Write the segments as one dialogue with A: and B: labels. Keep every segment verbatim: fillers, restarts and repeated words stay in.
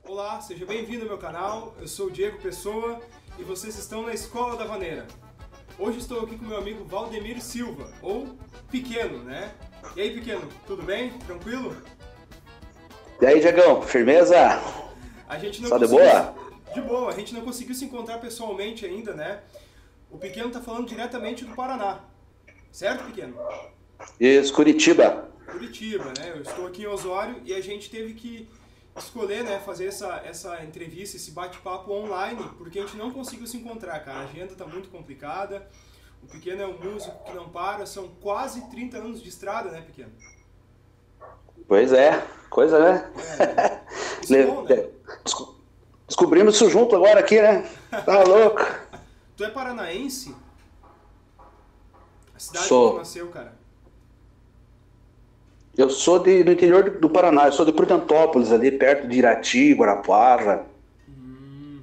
A: Olá, seja bem-vindo ao meu canal, eu sou o Diego Pessoa e vocês estão na Escola da Vaneira. Hoje estou aqui com meu amigo Valdemir Silva, ou Pequeno, né? E aí, Pequeno, tudo bem? Tranquilo?
B: E aí, Diegão, firmeza?
A: A gente não
B: Só de
A: conseguiu...
B: boa?
A: De boa, a gente não conseguiu se encontrar pessoalmente ainda, né? O Pequeno tá falando diretamente do Paraná, certo, Pequeno?
B: Isso, Curitiba.
A: Curitiba, né? Eu estou aqui em Osório e a gente teve que escolher, né, fazer essa, essa entrevista, esse bate-papo online, porque a gente não conseguiu se encontrar, cara. A agenda tá muito complicada. O Pequeno é um músico que não para, são quase trinta anos de estrada, né, Pequeno?
B: Pois é, coisa, né?
A: É, isso é bom, né?
B: Desco- Descobrimos isso junto agora aqui, né? Tá louco?
A: Tu é paranaense? A cidade
B: Sou.
A: que tu nasceu, cara.
B: Eu sou de, do interior do Paraná, eu sou de Prudentópolis, ali perto de Irati, Guarapuava.
A: Hum,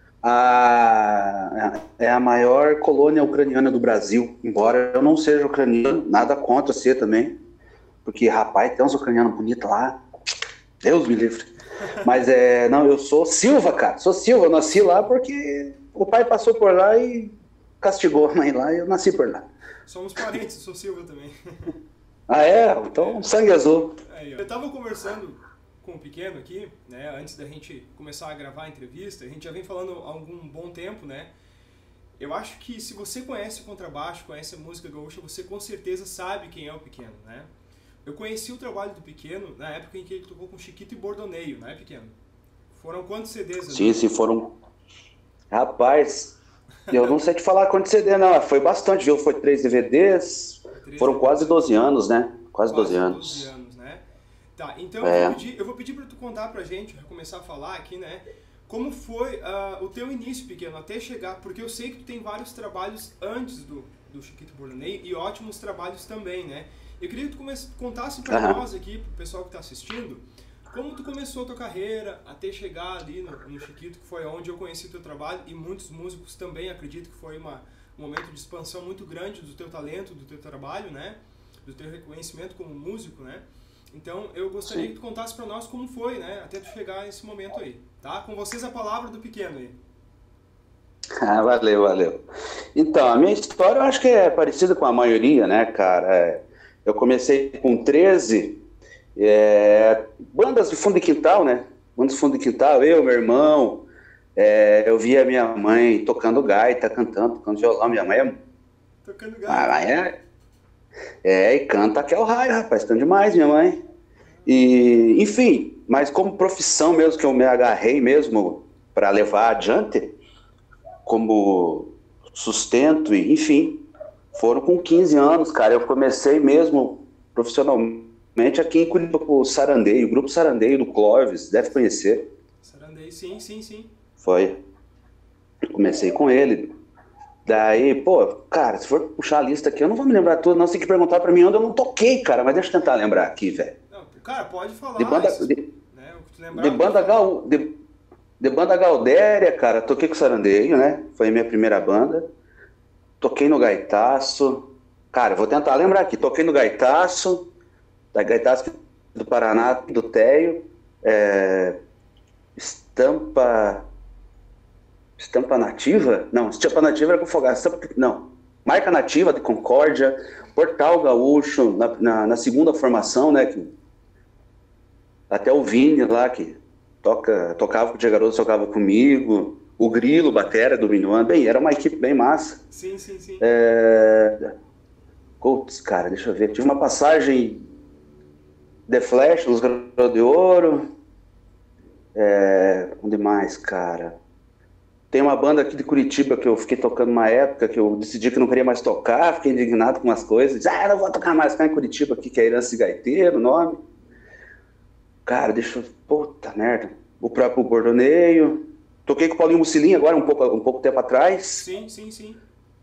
B: A, é a maior colônia ucraniana do Brasil, embora eu não seja ucraniano, nada contra ser também, porque, rapaz, tem uns ucranianos bonitos lá, Deus me livre. Mas, é, não, eu sou Silva, cara, sou Silva, eu nasci lá porque o pai passou por lá e castigou a mãe lá e eu nasci por lá.
A: somos parentes, sou Silva também.
B: Ah, é? Então, sangue azul.
A: Aí, ó. Eu tava conversando com o Pequeno aqui, né, antes da gente começar a gravar a entrevista, a gente já vem falando há algum bom tempo, né? Eu acho que se você conhece o contrabaixo, conhece a música gaúcha, você com certeza sabe quem é o Pequeno, né? Eu conheci o trabalho do Pequeno na época em que ele tocou com Chiquito e Bordoneio, né, Pequeno? Foram quantos C Ds ali?
B: Sim, sim, foram... Rapaz, eu não sei te falar quanto C D, não, foi bastante, viu? Foi três D V Ds,
A: Três
B: foram quase doze anos, né? Quase doze
A: Quase
B: anos.
A: doze anos, né? Tá, então
B: É.
A: eu vou pedir, eu vou pedir para tu contar pra gente, pra começar a falar aqui, né? Como foi ah, o teu início, Pequeno, até chegar, porque eu sei que tu tem vários trabalhos antes do, do Chiquito Bordoneio e ótimos trabalhos também, né? Eu queria que tu comece, contasse pra
B: Aham.
A: nós aqui, pro pessoal que tá assistindo, como tu começou a tua carreira até chegar ali no, no Chiquito, que foi onde eu conheci o teu trabalho, e muitos músicos também acredito que foi uma, um momento de expansão muito grande do teu talento, do teu trabalho, né? Do teu reconhecimento como músico, né? Então eu gostaria
B: Sim.
A: que tu contasse pra nós como foi, né? Até tu chegar nesse momento aí, tá? Com vocês a palavra do Pequeno aí.
B: Ah, valeu, valeu. Então, a minha história eu acho que é parecida com a maioria, né, cara? É, eu comecei com treze, é, bandas de fundo de quintal, né? Bandas de fundo de quintal, eu, meu irmão, é, eu via minha mãe tocando gaita, cantando, tocando violão. Minha mãe é,
A: Tocando
B: ah,
A: gato.
B: é, é, e canta que é o raio, rapaz, canta demais, minha mãe. E, enfim, mas como profissão mesmo que eu me agarrei mesmo para levar adiante, como sustento, e enfim, foram com quinze anos, cara. Eu comecei mesmo profissionalmente aqui em Curitiba com o Sarandeio, o grupo Sarandeio do Clóvis, deve conhecer.
A: Sarandei, sim, sim, sim.
B: Foi. Comecei com ele. Daí, pô, cara, se for puxar a lista aqui, eu não vou me lembrar tudo, não. Você tem que perguntar pra mim onde eu não toquei, cara, mas deixa eu tentar lembrar aqui, velho.
A: Não, cara, pode falar,
B: De banda,
A: esses,
B: de,
A: né? O que tu lembrar,
B: de
A: pode
B: banda
A: falar.
B: Gal, de, de banda Galdéria, cara, toquei com o Sarandeio, né? Foi a minha primeira banda. Toquei no Gaitaço. Cara, eu vou tentar lembrar aqui. Toquei no Gaitaço, da Gaitaço do Paraná, do Teio. É, Estampa. Estampa Nativa? Não, Estampa Nativa era com Fogaça. Estampa, não. Marca Nativa de Concórdia. Portal Gaúcho, na, na, na segunda formação, né? Que, até o Vini lá, que toca, tocava com o Diego Garoto, tocava comigo. O Grilo, batera do Minuano. Bem, era uma equipe bem massa.
A: Sim, sim, sim.
B: É... Putz, cara, deixa eu ver. Tive uma passagem The Flash, Luz Garoto de Ouro. É... Onde mais, cara? Tem uma banda aqui de Curitiba que eu fiquei tocando uma época que eu decidi que não queria mais tocar, fiquei indignado com umas coisas. Ah, não vou tocar mais, ficar em Curitiba aqui, que é Herança de Gaiteiro, o nome. Cara, deixa eu... Puta merda. O próprio Bordoneio. Toquei com o Paulinho Mucilim agora, um pouco, um pouco tempo atrás.
A: Sim, sim, sim.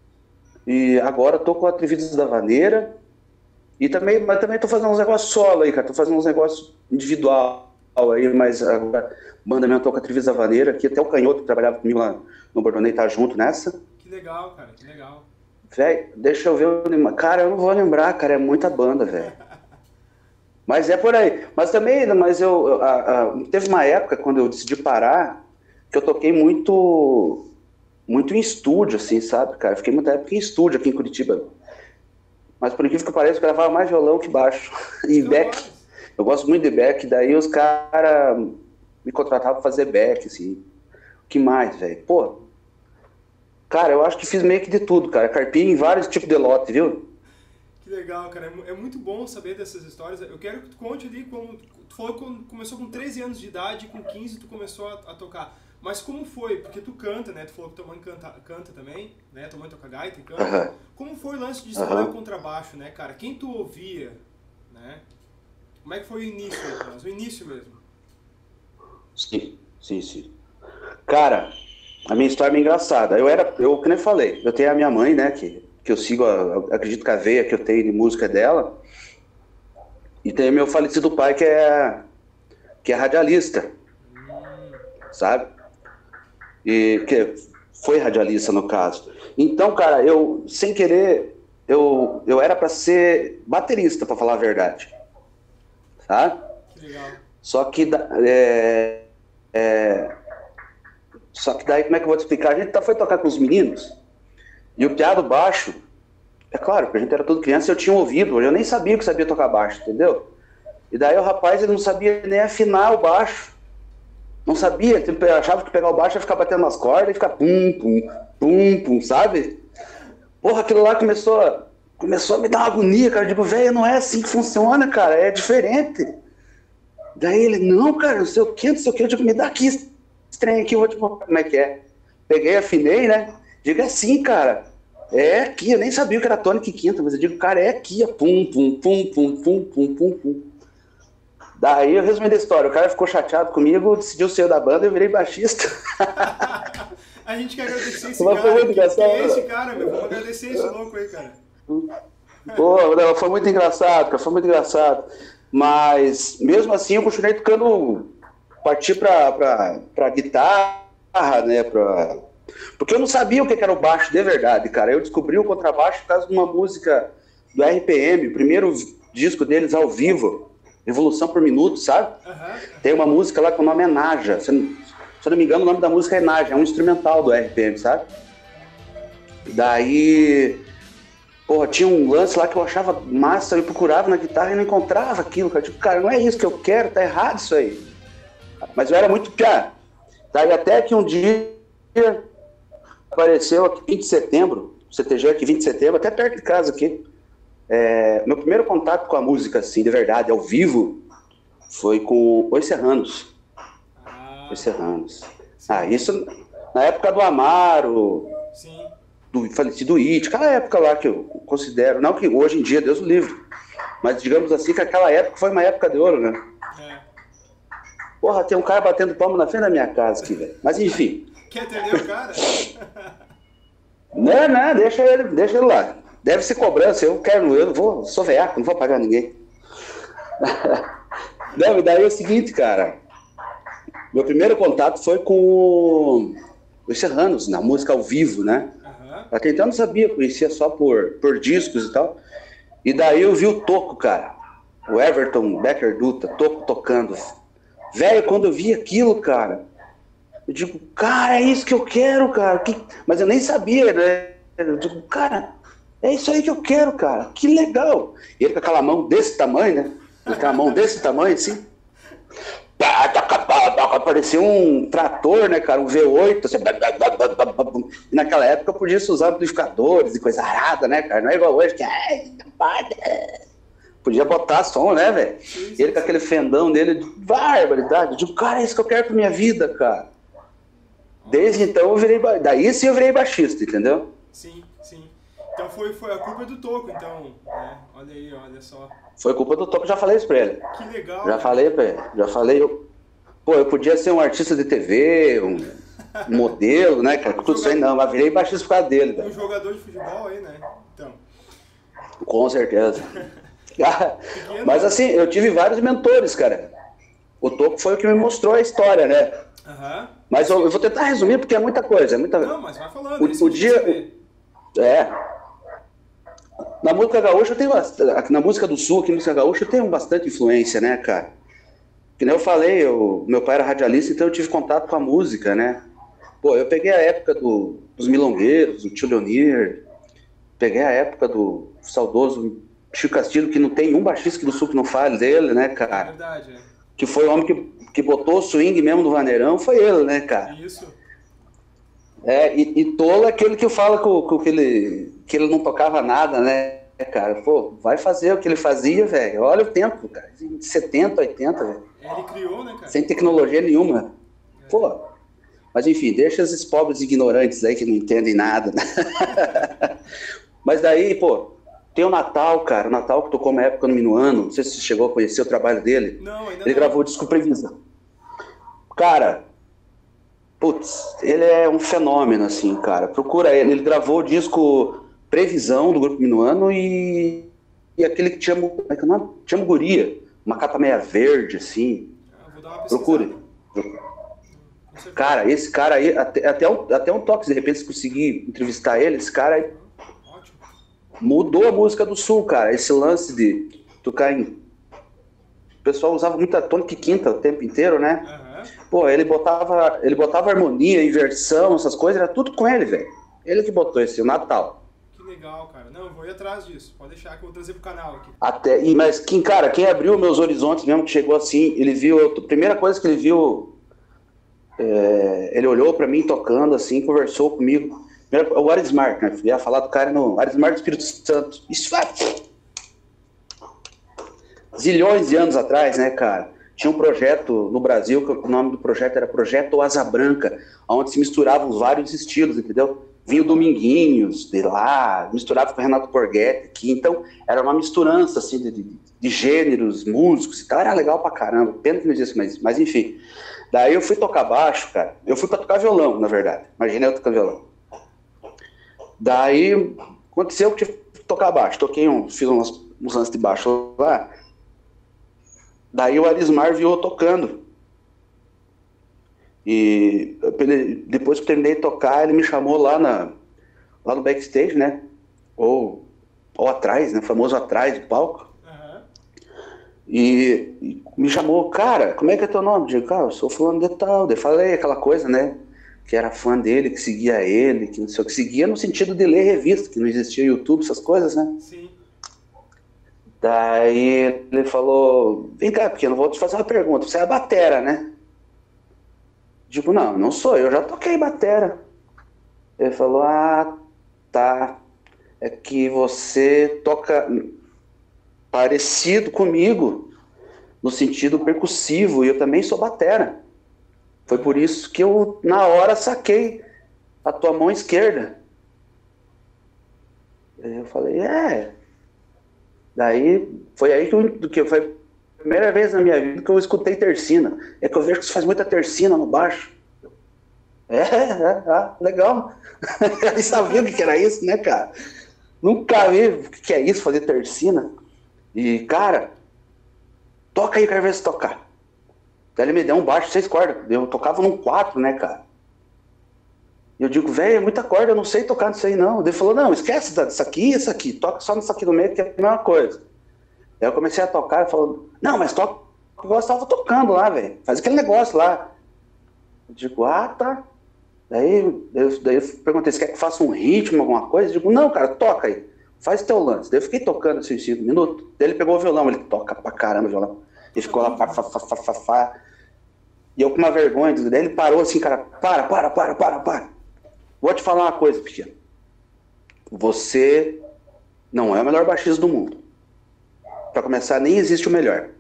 B: E agora tô com a Atrevidos da Vaneira. E também, mas também tô fazendo uns negócios solo aí, cara. Tô fazendo uns negócios individual aí, mas agora banda mesmo, tô com a Atrevidos da Vaneira, aqui até o Canhoto que trabalhava comigo lá no Bordoneio tá junto nessa.
A: Que legal, cara, que legal.
B: Véi, deixa eu ver. Cara, eu não vou lembrar, cara. É muita banda, velho. Mas é por aí. Mas também, mas eu, a, a, teve uma época quando eu decidi parar, que eu toquei muito, muito em estúdio, assim, sabe, cara? Fiquei muita época em estúdio aqui em Curitiba. Mas por incrível que pareça, eu gravava mais violão que baixo. E back. Eu gosto muito de back, daí os caras me contratavam pra fazer back, assim. O que mais, velho? Pô, cara, eu acho que fiz meio que de tudo, cara. Carpinho em vários tipos de lote, viu?
A: Que legal, cara. É muito bom saber dessas histórias. Eu quero que tu conte ali como... Tu falou que começou com treze anos de idade e com quinze tu começou a, a tocar. Mas como foi? Porque tu canta, né? Tu falou que tua mãe canta, canta também, né? Tua mãe toca gaita e canta. Uh-huh. Como foi o lance de escolher uh-huh. o contrabaixo, né, cara? Quem tu ouvia, né? Como é que foi o início, o início mesmo?
B: Sim, sim, sim. Cara, a minha história é bem engraçada. Eu era, eu que nem falei, eu tenho a minha mãe, né, que, que eu sigo, eu acredito que a veia que eu tenho de música é dela. E tem meu falecido pai, que é, que é radialista, hum. sabe? E que foi radialista, no caso. Então, cara, eu, sem querer, eu, eu era pra ser baterista, pra falar a verdade. Tá?
A: Que legal.
B: Só que, é, é, só que daí, como é que eu vou te explicar? A gente foi tocar com os meninos, e o piá do baixo, é claro, porque a gente era tudo criança, eu tinha um ouvido, eu nem sabia que sabia tocar baixo, entendeu? E daí o rapaz, ele não sabia nem afinar o baixo. Não sabia, ele achava que pegar o baixo ia ficar batendo nas cordas e ficar pum, pum, pum, pum, sabe? Porra, aquilo lá começou a, começou a me dar uma agonia, cara. Eu digo, velho, não é assim que funciona, cara, é diferente. Daí ele, não, cara, não sei o que, não sei o que. Eu digo, me dá aqui esse trem aqui, eu vou te mostrar como é que é. Peguei, afinei, né? Digo, é assim, cara, é aqui. Eu nem sabia o que era tônica e quinta, mas eu digo, cara, é aqui, é pum, pum, pum, pum, pum, pum, pum, pum. Daí, eu resumindo a história, o cara ficou chateado comigo, decidiu sair da banda e eu virei baixista.
A: A gente quer agradecer esse cara. Foi muito engraçado. Quem é esse cara, meu? Vamos agradecer esse louco aí, cara.
B: Pô, não, foi muito engraçado, cara, foi muito engraçado. Mas, mesmo assim, eu continuei tocando, parti pra, pra, pra guitarra, né, pra... Porque eu não sabia o que era o baixo de verdade, cara. Eu descobri o contrabaixo por causa de uma música do R P M, o primeiro disco deles ao vivo. Revolução por Minuto, sabe? Uhum. Tem uma música lá com o nome é Naja. Se, se eu não me engano, o nome da música é Naja. É um instrumental do R P M, sabe? Daí... Porra, tinha um lance lá que eu achava massa. Eu procurava na guitarra e não encontrava aquilo, cara. Tipo, cara, não é isso que eu quero. Tá errado isso aí. Mas eu era muito piá. Daí até que um dia... Apareceu aqui vinte de setembro. C T G aqui vinte de setembro. Até perto de casa aqui. É, meu primeiro contato com a música, assim, de verdade, ao vivo, foi com Os Serranos. Ah, Os Serranos. Sim. Ah, isso na época do Amaro, sim. do falecido It, aquela época lá que eu considero, não que hoje em dia, Deus o livre, mas digamos assim que aquela época foi uma época de ouro, né? É. Porra, tem um cara batendo palma na frente da minha casa aqui, velho. Mas enfim.
A: Quer entender o cara?
B: Não, não, deixa ele, deixa ele lá. Deve ser cobrança, eu quero, eu vou, sou veaco, não vou pagar ninguém. Não, e daí é o seguinte, cara. Meu primeiro contato foi com os Serranos, na música ao vivo, né? Uhum. Até então eu não sabia, conhecia só por, por discos e tal. E daí eu vi o Toco, cara. O Everton Becker Duta, Toco tocando. Velho, quando eu vi aquilo, cara, eu digo, cara, é isso que eu quero, cara. Que... Mas eu nem sabia, né? Eu digo, cara... É isso aí que eu quero, cara. Que legal. E ele com aquela mão desse tamanho, né? Com aquela mão desse tamanho, assim. Parecia um trator, né, cara? Um V oito. Assim. E naquela época podia se usar amplificadores e coisa arada, né, cara? Não é igual hoje que... Podia botar som, né, velho? Ele com aquele fendão dele de barbaridade. Eu digo, cara, é isso que eu quero pra minha vida, cara. Desde então eu virei... Ba... Daí sim eu virei baixista, entendeu?
A: Sim, sim. Então foi, foi a culpa do Toco, então, né? Olha aí, olha só.
B: Foi culpa do Toco, já falei isso pra ele.
A: Que legal.
B: Já né? falei pra ele, já falei. Eu, pô, eu podia ser um artista de T V, um, um modelo, né, cara? Um tudo isso aí não, mas virei baixista por causa dele, velho.
A: Um jogador de futebol aí, né? Então.
B: Com certeza. Mas assim, eu tive vários mentores, cara. O Toco foi o que me mostrou a história, né? Uhum. Mas eu, eu vou tentar resumir porque é muita coisa, é muita...
A: Não, mas vai falando.
B: O, o dia... É... na música gaúcha tem bastante, na música do sul, aqui na música gaúcha tem bastante influência, né, cara? Que nem eu falei, eu, meu pai era radialista, então eu tive contato com a música, né? Pô, eu peguei a época do, dos milongueiros, do Tio Leonir, peguei a época do saudoso Chico Castilho, que não tem um baixista do sul que não fale dele, né, cara?
A: É verdade, é.
B: Que foi o homem que, que botou o swing mesmo no vaneirão, foi ele, né, cara?
A: Isso.
B: É, e, e tolo é aquele que fala com, com que, ele, que ele não tocava nada, né, cara? Pô, vai fazer o que ele fazia, velho. Olha o tempo, cara. setenta, oitenta, velho.
A: Ele criou, né, cara?
B: Sem tecnologia nenhuma. É. Pô, mas enfim, deixa esses pobres ignorantes aí que não entendem nada. Mas daí, pô, tem o Natal, cara. O Natal que tocou uma época no Minuano. Não sei se você chegou a conhecer o trabalho dele.
A: Não, ainda
B: Ele
A: não.
B: gravou o disco Previsão. Cara, putz, ele é um fenômeno, assim, cara. Procura ele. Ele gravou o disco Previsão do Grupo Minuano e, e aquele que tinha, como é que é o nome? Tinha Guria. Uma capa meia verde, assim.
A: Ah, vou dar uma
B: Procure. Cara, esse cara aí, até, até, um, até um toque, de repente, se conseguir entrevistar ele, esse cara aí
A: Ótimo.
B: Mudou a música do Sul, cara. Esse lance de tocar em... O pessoal usava muita tônica e quinta o tempo inteiro, né?
A: Uhum.
B: Pô, ele botava, ele botava harmonia, inversão, essas coisas, era tudo com ele, velho. Ele que botou esse, o Natal.
A: Que legal, cara. Não, eu vou ir atrás disso. Pode deixar que eu vou trazer pro canal aqui.
B: Até, e, mas, quem, cara, quem abriu meus horizontes mesmo, que chegou assim, ele viu... A primeira coisa que ele viu... É, ele olhou pra mim tocando assim, conversou comigo. O Arismar, né? Ia falar do cara no Arismar do Espírito Santo. Isso é zilhões de anos atrás, né, cara? Tinha um projeto no Brasil, que o nome do projeto era Projeto Asa Branca, onde se misturavam vários estilos, entendeu? Vinha o Dominguinhos de lá, misturava com o Renato Porghetti aqui. Então, era uma misturança assim, de, de, de gêneros, músicos e tal. Era legal pra caramba. Pena que não existe mais, mas enfim. Daí eu fui tocar baixo, cara. Eu fui pra tocar violão, na verdade. Imagina eu tocando violão. Daí aconteceu que eu tive que tocar baixo. Toquei um, fiz uns, uns lances de baixo lá. Daí o Arismar viu eu tocando. E depois que eu terminei de tocar, ele me chamou lá, na, lá no backstage, né? Ou, ou atrás, né? Famoso atrás do palco. E, e me chamou, cara, como é que é teu nome? Eu digo, cara, eu sou fulano de tal. Daí falei aquela coisa, né? Que era fã dele, que seguia ele, que não sei o que. Seguia no sentido de ler revista, que não existia YouTube, essas coisas, né?
A: Sim.
B: Daí ele falou, vem cá, pequeno, vou te fazer uma pergunta. Você é batera, né? Digo, não, não sou, eu já toquei batera. Ele falou, ah, tá. É que você toca... parecido comigo, no sentido percussivo, e eu também sou batera. Foi por isso que eu, na hora, saquei a tua mão esquerda. Eu falei, é. Daí, foi aí que, eu, que foi a primeira vez na minha vida que eu escutei tercina. É que eu vejo que você faz muita tercina no baixo. É, é, é legal. Eu nem sabia o que era isso, né, cara? Nunca vi o que é isso, fazer tercina. E, cara, toca aí, quero ver se tocar. Daí ele me deu um baixo, seis cordas. Eu tocava num quatro, né, cara? E eu digo, velho, é muita corda, eu não sei tocar nisso aí, não. Ele falou, não, esquece disso aqui e isso aqui. Toca só nisso aqui do meio, que é a mesma coisa. Daí eu comecei a tocar e falou, não, mas toca igual eu estava tocando lá, velho. Faz aquele negócio lá. Eu digo, ah, tá. Daí eu, daí eu perguntei, você quer que eu faça um ritmo, alguma coisa? Eu digo, não, cara, toca aí. Faz teu lance. Daí eu fiquei tocando assim, cinco minutos. Daí ele pegou o violão, ele toca pra caramba o violão. Ele ficou lá, pá, pá, pá, pá, pá, pá. E eu com uma vergonha. Daí ele parou assim, cara, para, para, para, para, para. Vou te falar uma coisa, pequeno. Você não é o melhor baixista do mundo. Pra começar, nem existe o melhor.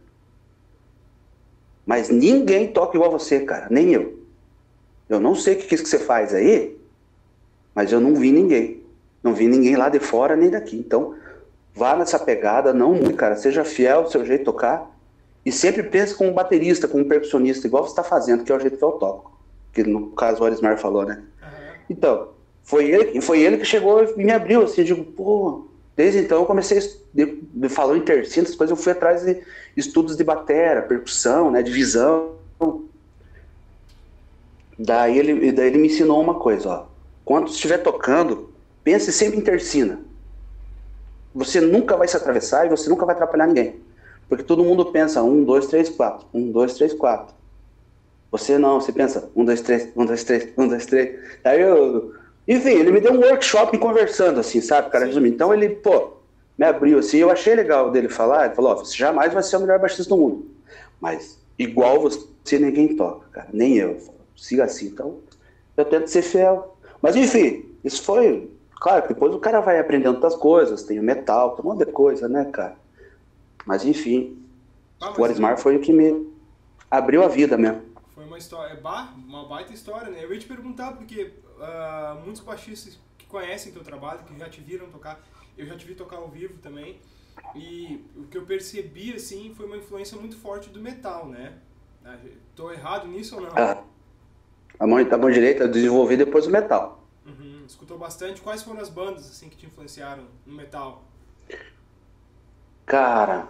B: Mas ninguém toca igual você, cara. Nem eu. Eu não sei o que é isso que você faz aí, mas eu não vi ninguém. Não vi ninguém lá de fora nem daqui. Então, vá nessa pegada, não mude, cara. Seja fiel ao seu jeito de tocar. E sempre pense como um baterista, como um percussionista, igual você está fazendo, que é o jeito que eu toco. Que no caso o Arismar falou, né? Uhum. Então, foi ele, foi ele que chegou e me abriu, assim, eu digo, pô... Desde então eu comecei, me falou em tercina, essas coisas, eu fui atrás de estudos de batera, percussão, né, de visão. Daí ele, daí ele me ensinou uma coisa, ó. Quando estiver tocando, pense sempre em tercina. você nunca vai se atravessar e você nunca vai atrapalhar ninguém. Porque todo mundo pensa um, dois, três, quatro. Um, dois, três, quatro. Você não, você pensa um, dois, três, um, dois, três, um, dois, três. Aí eu... Enfim, ele me deu um workshop conversando, assim, sabe, cara? Resumindo. Então ele, pô, me abriu assim. Eu achei legal dele falar. Ele falou, ó, você jamais vai ser o melhor baixista do mundo. Mas igual você, ninguém toca, cara. Nem eu. Eu falo, siga assim. Então, eu tento ser fiel. Mas enfim, isso foi... Claro que depois o cara vai aprendendo outras coisas. Tem o metal, tem um monte de coisa, né, cara? Mas enfim,
A: Ah,
B: o Arismar foi o que me abriu a vida mesmo.
A: Foi uma história, é ba- uma baita história, né? Eu ia te perguntar, porque uh, muitos baixistas que conhecem teu trabalho, que já te viram tocar, eu já te vi tocar ao vivo também, e o que eu percebi, assim, foi uma influência muito forte do metal, né? Tô errado nisso ou não?
B: Ah, a mão, a mão direita eu desenvolvi depois o metal.
A: Uhum. Escutou bastante. Quais foram as bandas, assim, que te influenciaram no metal?
B: Cara,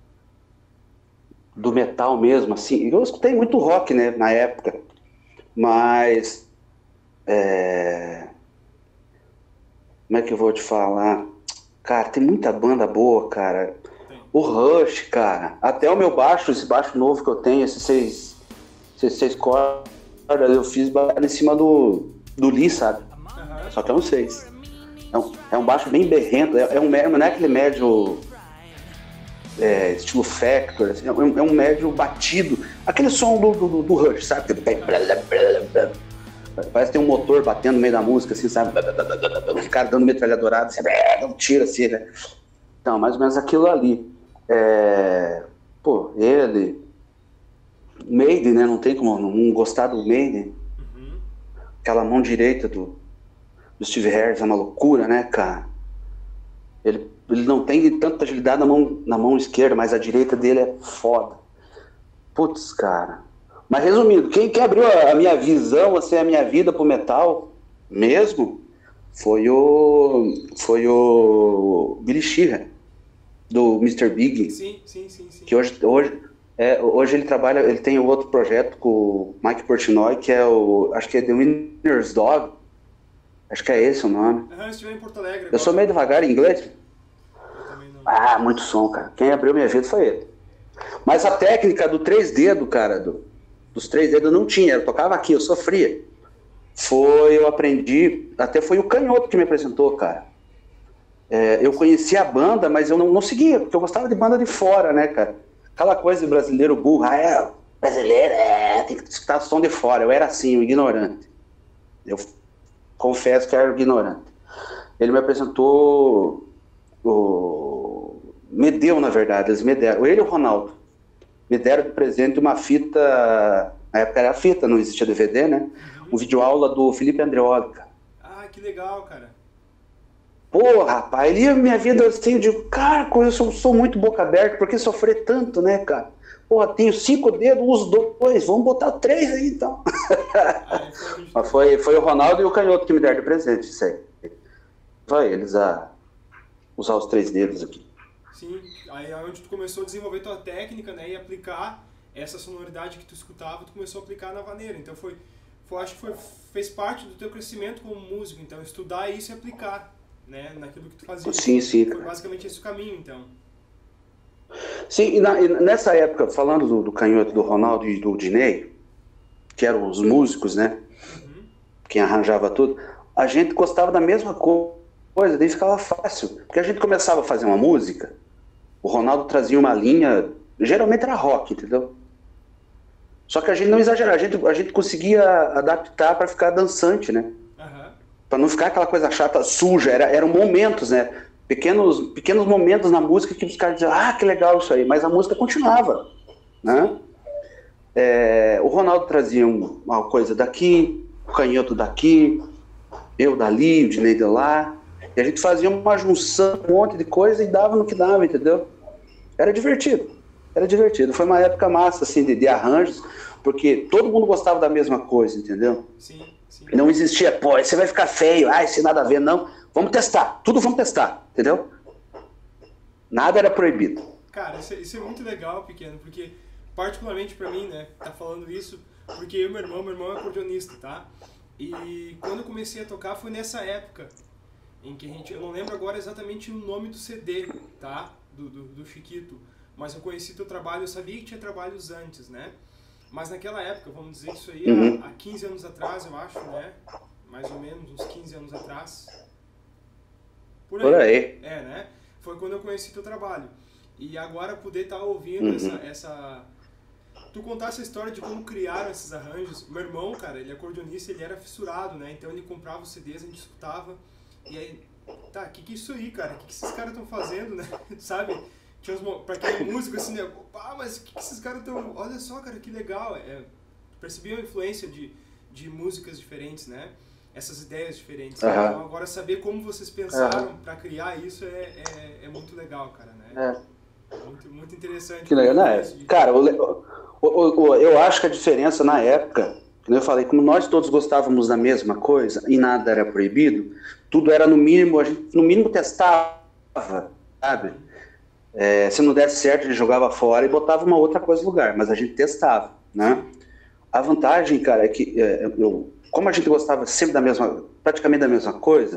B: do metal mesmo, assim, eu escutei muito rock, né, na época, mas, é... como é que eu vou te falar? Cara, tem muita banda boa, cara.
A: Tem.
B: O Rush, cara, até o meu baixo, esse baixo novo que eu tenho, esses seis, esses seis cordas, eu fiz em cima do, do Lee, sabe?
A: Uhum.
B: Só que é um seis. É um, é um baixo bem berrento, é, é um médio, não é aquele médio... É, estilo Factor, assim, é, um, é um médio batido, aquele som do, do, do Rush, sabe? Parece que tem um motor batendo no meio da música, assim, sabe? Os caras dando metralhadorada, assim, dando um tiro assim, né? Então, mais ou menos aquilo ali. É... Pô, ele, Maiden, né? Não tem como não gostar do Maiden.
A: Uhum.
B: Aquela mão direita do, do Steve Harris é uma loucura, né, cara? Ele, ele não tem tanta agilidade na mão, na mão esquerda, mas a direita dele é foda. Putz, cara. Mas resumindo, quem, quem abriu a, a minha visão, assim, a minha vida pro metal mesmo, foi o foi o Billy Sheehan, do mister Big.
A: Sim, sim, sim, sim.
B: Que hoje, hoje, é, hoje ele trabalha, ele tem um outro projeto com o Mike Portnoy, que é o, acho que é The Winner's Dog. Acho que é esse o nome.
A: Aham, estiver em Porto Alegre.
B: Eu
A: agora.
B: sou meio devagar em inglês.
A: Eu também não.
B: Ah, muito som, cara. Quem abriu minha vida foi ele. Mas a técnica do três dedos, cara, do, dos três dedos eu não tinha. Eu tocava aqui, eu sofria. Foi, eu aprendi, até foi o Canhoto que me apresentou, cara. É, eu conhecia a banda, mas eu não, não seguia, porque eu gostava de banda de fora, né, cara? Aquela coisa de brasileiro burro, ah, é, brasileiro, é, tem que escutar som de fora. Eu era assim, um ignorante. Eu confesso que era ignorante. Ele me apresentou, o... me deu, na verdade, eles me deram, ele e o Ronaldo, me deram de presente uma fita, na época era fita, não existia D V D, né?
A: Uhum.
B: Um videoaula do Felipe Andreoli, cara.
A: Ah, que legal, cara.
B: Pô, rapaz, ele ia minha vida assim, eu digo, cara, eu sou, sou muito boca aberta, por que sofrer tanto, né, cara? Porra, tenho cinco dedos, uso dois, vamos botar três aí, então.
A: Aí foi,
B: Mas foi, foi o Ronaldo e o Canhoto que me deram de presente, isso aí. Vai eles a usar os três dedos aqui.
A: Sim, aí é onde tu começou a desenvolver tua técnica, né, e aplicar essa sonoridade que tu escutava, tu começou a aplicar na vaneira. Então foi, foi acho que foi, fez parte do teu crescimento como músico, então estudar isso e aplicar, né, naquilo que tu fazia.
B: Sim, sim.
A: Foi basicamente esse o caminho, então.
B: Sim, e, na, e nessa época, falando do, do Canhoto, do Ronaldo e do Dinei, que eram os músicos, né,
A: Uhum.
B: quem arranjava tudo, a gente gostava da mesma coisa, daí ficava fácil, porque a gente começava a fazer uma música, o Ronaldo trazia uma linha, geralmente era rock, entendeu? Só que a gente não exagerava, a gente, a gente conseguia adaptar para ficar dançante, né?
A: Uhum.
B: Para não ficar aquela coisa chata, suja, era, eram momentos, né? Pequenos, pequenos momentos na música que os caras diziam, ah, que legal isso aí, mas a música continuava, né? É, o Ronaldo trazia um, uma coisa daqui, o Canhoto daqui, eu dali, o Dinei de lá, e a gente fazia uma junção, um monte de coisa e dava no que dava, entendeu? Era divertido, era divertido. Foi uma época massa, assim, de, de arranjos, porque todo mundo gostava da mesma coisa, entendeu?
A: Sim, sim.
B: Não existia, pô, esse vai ficar feio, ah, esse nada a ver, não. Vamos testar, tudo vamos testar, entendeu? Nada era proibido.
A: Cara, isso é, isso é muito legal, Pequeno, porque particularmente pra mim, né, tá falando isso, porque eu e meu irmão, meu irmão é acordeonista, tá? E quando eu comecei a tocar foi nessa época. em que a gente, eu não lembro agora exatamente o nome do C D, tá? Do, do, do Chiquito, mas eu conheci teu trabalho, eu sabia que tinha trabalhos antes, né? Mas naquela época, vamos dizer que isso aí
B: Uhum.
A: há, há quinze anos atrás, eu acho, né? Mais ou menos, uns quinze anos atrás. Por aí.
B: Por aí.
A: É, né? Foi quando eu conheci teu trabalho. E agora poder estar ouvindo
B: Uhum.
A: essa, essa... Tu contar essa história de como criaram esses arranjos. Meu irmão, cara, ele é acordeonista, ele era fissurado, né? Então ele comprava os C Ds, a gente escutava. E aí, tá, que que é isso aí, cara? O que que esses caras estão fazendo, né? Sabe? Tinha uns, mo- pra quem é músico, assim, né? Ah, mas o que que esses caras estão... Olha só, cara, que legal. É, percebi a influência de, de músicas diferentes, né? Essas ideias diferentes. Né?
B: Aham.
A: Então agora saber como vocês pensaram
B: Aham.
A: pra criar isso é, é, é muito legal, cara, né?
B: É.
A: Muito, muito interessante.
B: Que legal, né?
A: Isso de-
B: Cara, o le- o- o- o- eu acho que a diferença na época, como eu falei, como nós todos gostávamos da mesma coisa e nada era proibido, tudo era no mínimo, a gente no mínimo testava, sabe? É, se não desse certo, a gente jogava fora e botava uma outra coisa no lugar, mas a gente testava, né? A vantagem, cara, é que é, eu, como a gente gostava sempre da mesma, praticamente da mesma coisa,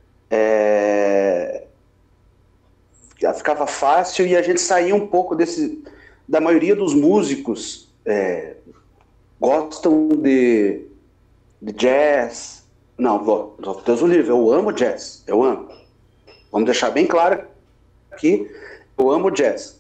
B: é, ficava fácil e a gente saía um pouco desse, da maioria dos músicos é, gostam de, de jazz. Não, vou, Deus o livre, eu amo jazz, eu amo. Vamos deixar bem claro aqui, eu amo jazz.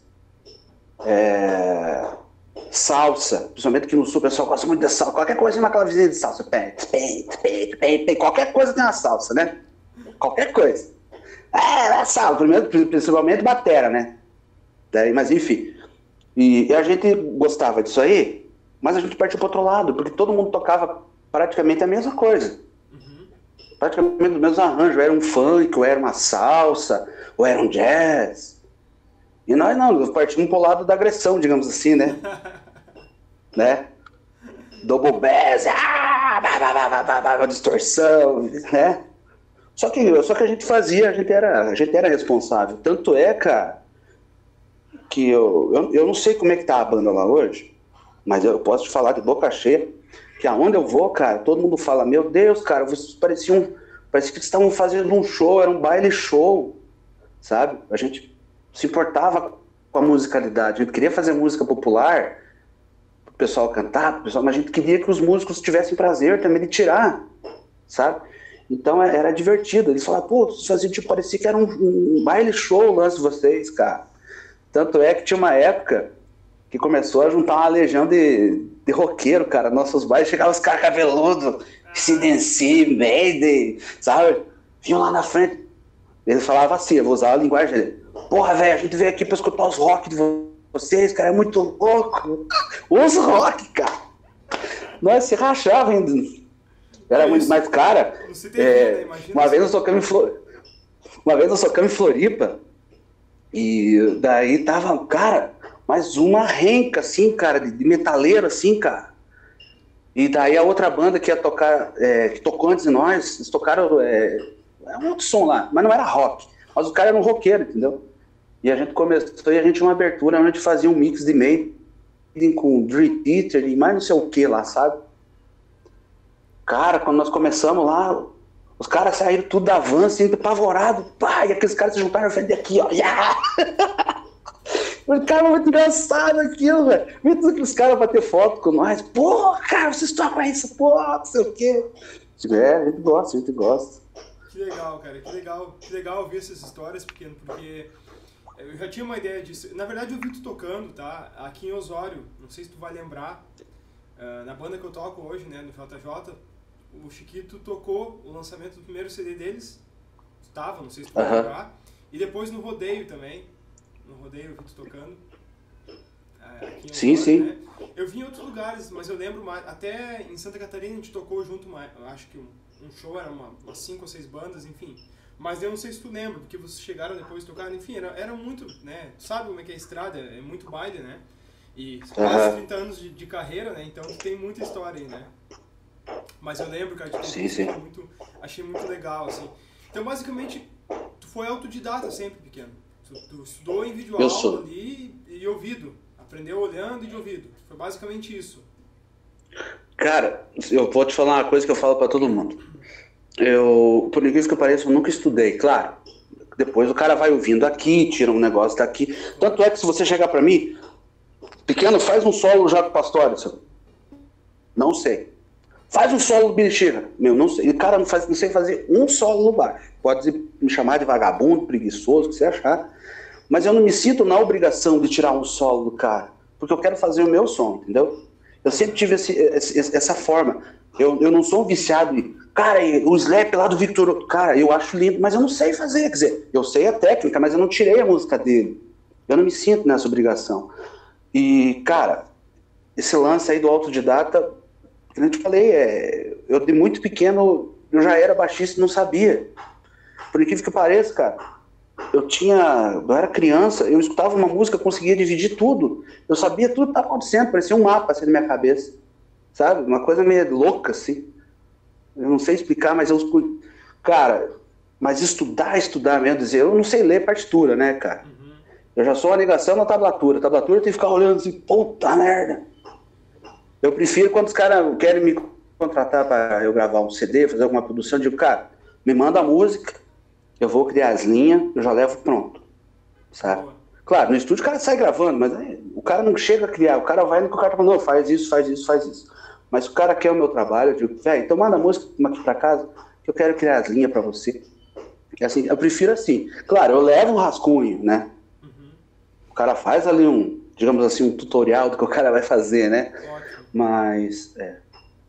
B: É, salsa, principalmente aqui no sul, o pessoal gosta muito de salsa. Qualquer coisa tem uma clavezinha de salsa. Pé, pé, pé, pé, pé. Qualquer coisa tem uma salsa, né? Qualquer coisa. É, é salsa, primeiro, principalmente batera, né? Daí, mas enfim. E, e a gente gostava disso aí, mas a gente partiu para outro lado, porque todo mundo tocava praticamente a mesma coisa.
A: Uhum.
B: Praticamente o mesmo arranjo. Era um funk, ou era uma salsa, ou era um jazz. E nós não, nós partimos pro lado da agressão, digamos assim, né? né? Double bass, ah, bah, bah, bah, bah, bah, bah, distorção, né? Só que, só que a gente fazia, a gente era, a gente era responsável. Tanto é, cara, que eu, eu, eu não sei como é que tá a banda lá hoje, mas eu posso te falar de boca cheia, que aonde eu vou, cara, todo mundo fala, meu Deus, cara, vocês pareciam, parecia que estavam fazendo um show, era um baile show, sabe? A gente se importava com a musicalidade, a gente queria fazer música popular, o pessoal cantar, o pessoal, mas a gente queria que os músicos tivessem prazer também de tirar, sabe? Então era divertido, eles falavam, pô, vocês faziam, tipo, parecia que era um, um baile show o lance de vocês, cara. Tanto é que tinha uma época que começou a juntar uma legião de, de roqueiro, cara, nossos bailes, chegavam os caras cabeludos, C D C, Maiden, sabe? Vinham lá na frente, eles falavam assim, eu vou usar a linguagem dele, porra, velho, a gente veio aqui pra escutar os rock de vocês, cara, é muito louco. Os rock, cara. Nós se rachava ainda. Era
A: É
B: muito
A: isso.
B: mais cara.
A: Não se tem
B: É,
A: vida, imagina
B: uma
A: só.
B: vez nós tocamos em Flor... Uma vez nós tocamos em Floripa e daí tava, cara, mais uma renca, assim, cara, de, de metaleiro, assim, cara. E daí a outra banda que ia tocar, é, que tocou antes de nós, eles tocaram é, é um outro som lá, mas não era rock. Mas o cara era um roqueiro, entendeu? E a gente começou, e a gente tinha uma abertura onde a gente fazia um mix de Maiden com Dream Theater e mais não sei o que lá, sabe? Cara, quando nós começamos lá, os caras saíram tudo da van, assim, apavorado, pá, e aqueles caras se juntaram na frente aqui, ó, yeah! O cara, muito engraçado aquilo, velho. Vem todos aqueles caras bater foto com nós, pô, cara, vocês tocam isso, pô, não sei o quê. É, a gente gosta, a gente gosta.
A: Que legal, cara, que legal, que legal ouvir essas histórias, pequeno, porque eu já tinha uma ideia disso. Na verdade, eu vi tu tocando, tá? Aqui em Osório, não sei se tu vai lembrar, uh, na banda que eu toco hoje, né, no J J, o Chiquito tocou o lançamento do primeiro C D deles, tu tava, não sei se tu vai
B: Aham.
A: lembrar, e depois no rodeio também, no rodeio eu vi tu tocando. uh, Aqui em
B: Sim,
A: Osório,
B: sim.
A: né? Eu vim em outros lugares, mas eu lembro mais, até em Santa Catarina a gente tocou junto, mais, eu acho que um, um show era uma, umas cinco ou seis bandas, enfim. Mas eu não sei se tu lembra, porque vocês chegaram depois de tocar, enfim, era, era muito, né, tu sabe como é que é a estrada, é muito baile, né? E quase
B: Aham.
A: trinta anos de, de carreira, né, então tem muita história aí, né? Mas eu lembro, cara, de ter
B: Sim,
A: visto,
B: sim.
A: foi muito, achei muito legal, assim. Então, basicamente, tu foi autodidata sempre, pequeno. Tu, tu estudou em
B: Eu
A: videoaula
B: sou.
A: ali e de ouvido. Aprendeu olhando e de ouvido. Foi basicamente isso.
B: Cara, eu vou te falar uma coisa que eu falo pra todo mundo. Eu, por incrível que pareça, eu nunca estudei, claro. Depois o cara vai ouvindo aqui, tira um negócio daqui. Tanto é que se você chegar pra mim, pequeno, faz um solo já com o Pastorius. Não sei. Faz um solo do Bexiga. Meu, não sei. O cara não, faz, não sei fazer um solo no baixo. Pode me chamar de vagabundo, preguiçoso, o que você achar. Mas eu não me sinto na obrigação de tirar um solo do cara. Porque eu quero fazer o meu som, entendeu? Eu sempre tive esse, esse, essa forma. Eu, eu não sou um viciado em... Cara, o slap lá do Victor... Cara, eu acho lindo, mas eu não sei fazer. Quer dizer, eu sei a técnica, mas eu não tirei a música dele. Eu não me sinto nessa obrigação. E, cara, esse lance aí do autodidata... Como eu te falei, é, eu de muito pequeno, eu já era baixista e não sabia. Por incrível que pareça, cara, eu tinha, eu era criança, eu escutava uma música, conseguia dividir tudo. Eu sabia tudo que estava acontecendo, parecia um mapa assim na minha cabeça, sabe? Uma coisa meio louca, assim. Eu não sei explicar, mas eu... Cara, mas estudar, estudar mesmo, dizer, eu não sei ler partitura, né, cara? Uhum. Eu já sou uma negação na tablatura. A tablatura tem que ficar olhando assim, puta merda. Eu prefiro quando os caras querem me contratar para eu gravar um C D, fazer alguma produção, eu digo, cara, me manda a música, eu vou criar as linhas, eu já levo pronto, sabe? Boa. Claro, no estúdio o cara sai gravando, mas aí, o cara não chega a criar, o cara vai no que o cara fala, não, faz isso, faz isso, faz isso. Mas se o cara quer o meu trabalho, eu digo, velho, então manda a música aqui pra casa, que eu quero criar as linhas pra você. É assim, eu prefiro assim. Claro, eu levo um rascunho, né? Uhum. O cara faz ali um, digamos assim, um tutorial do que o cara vai fazer, né? Ótimo. Mas, é,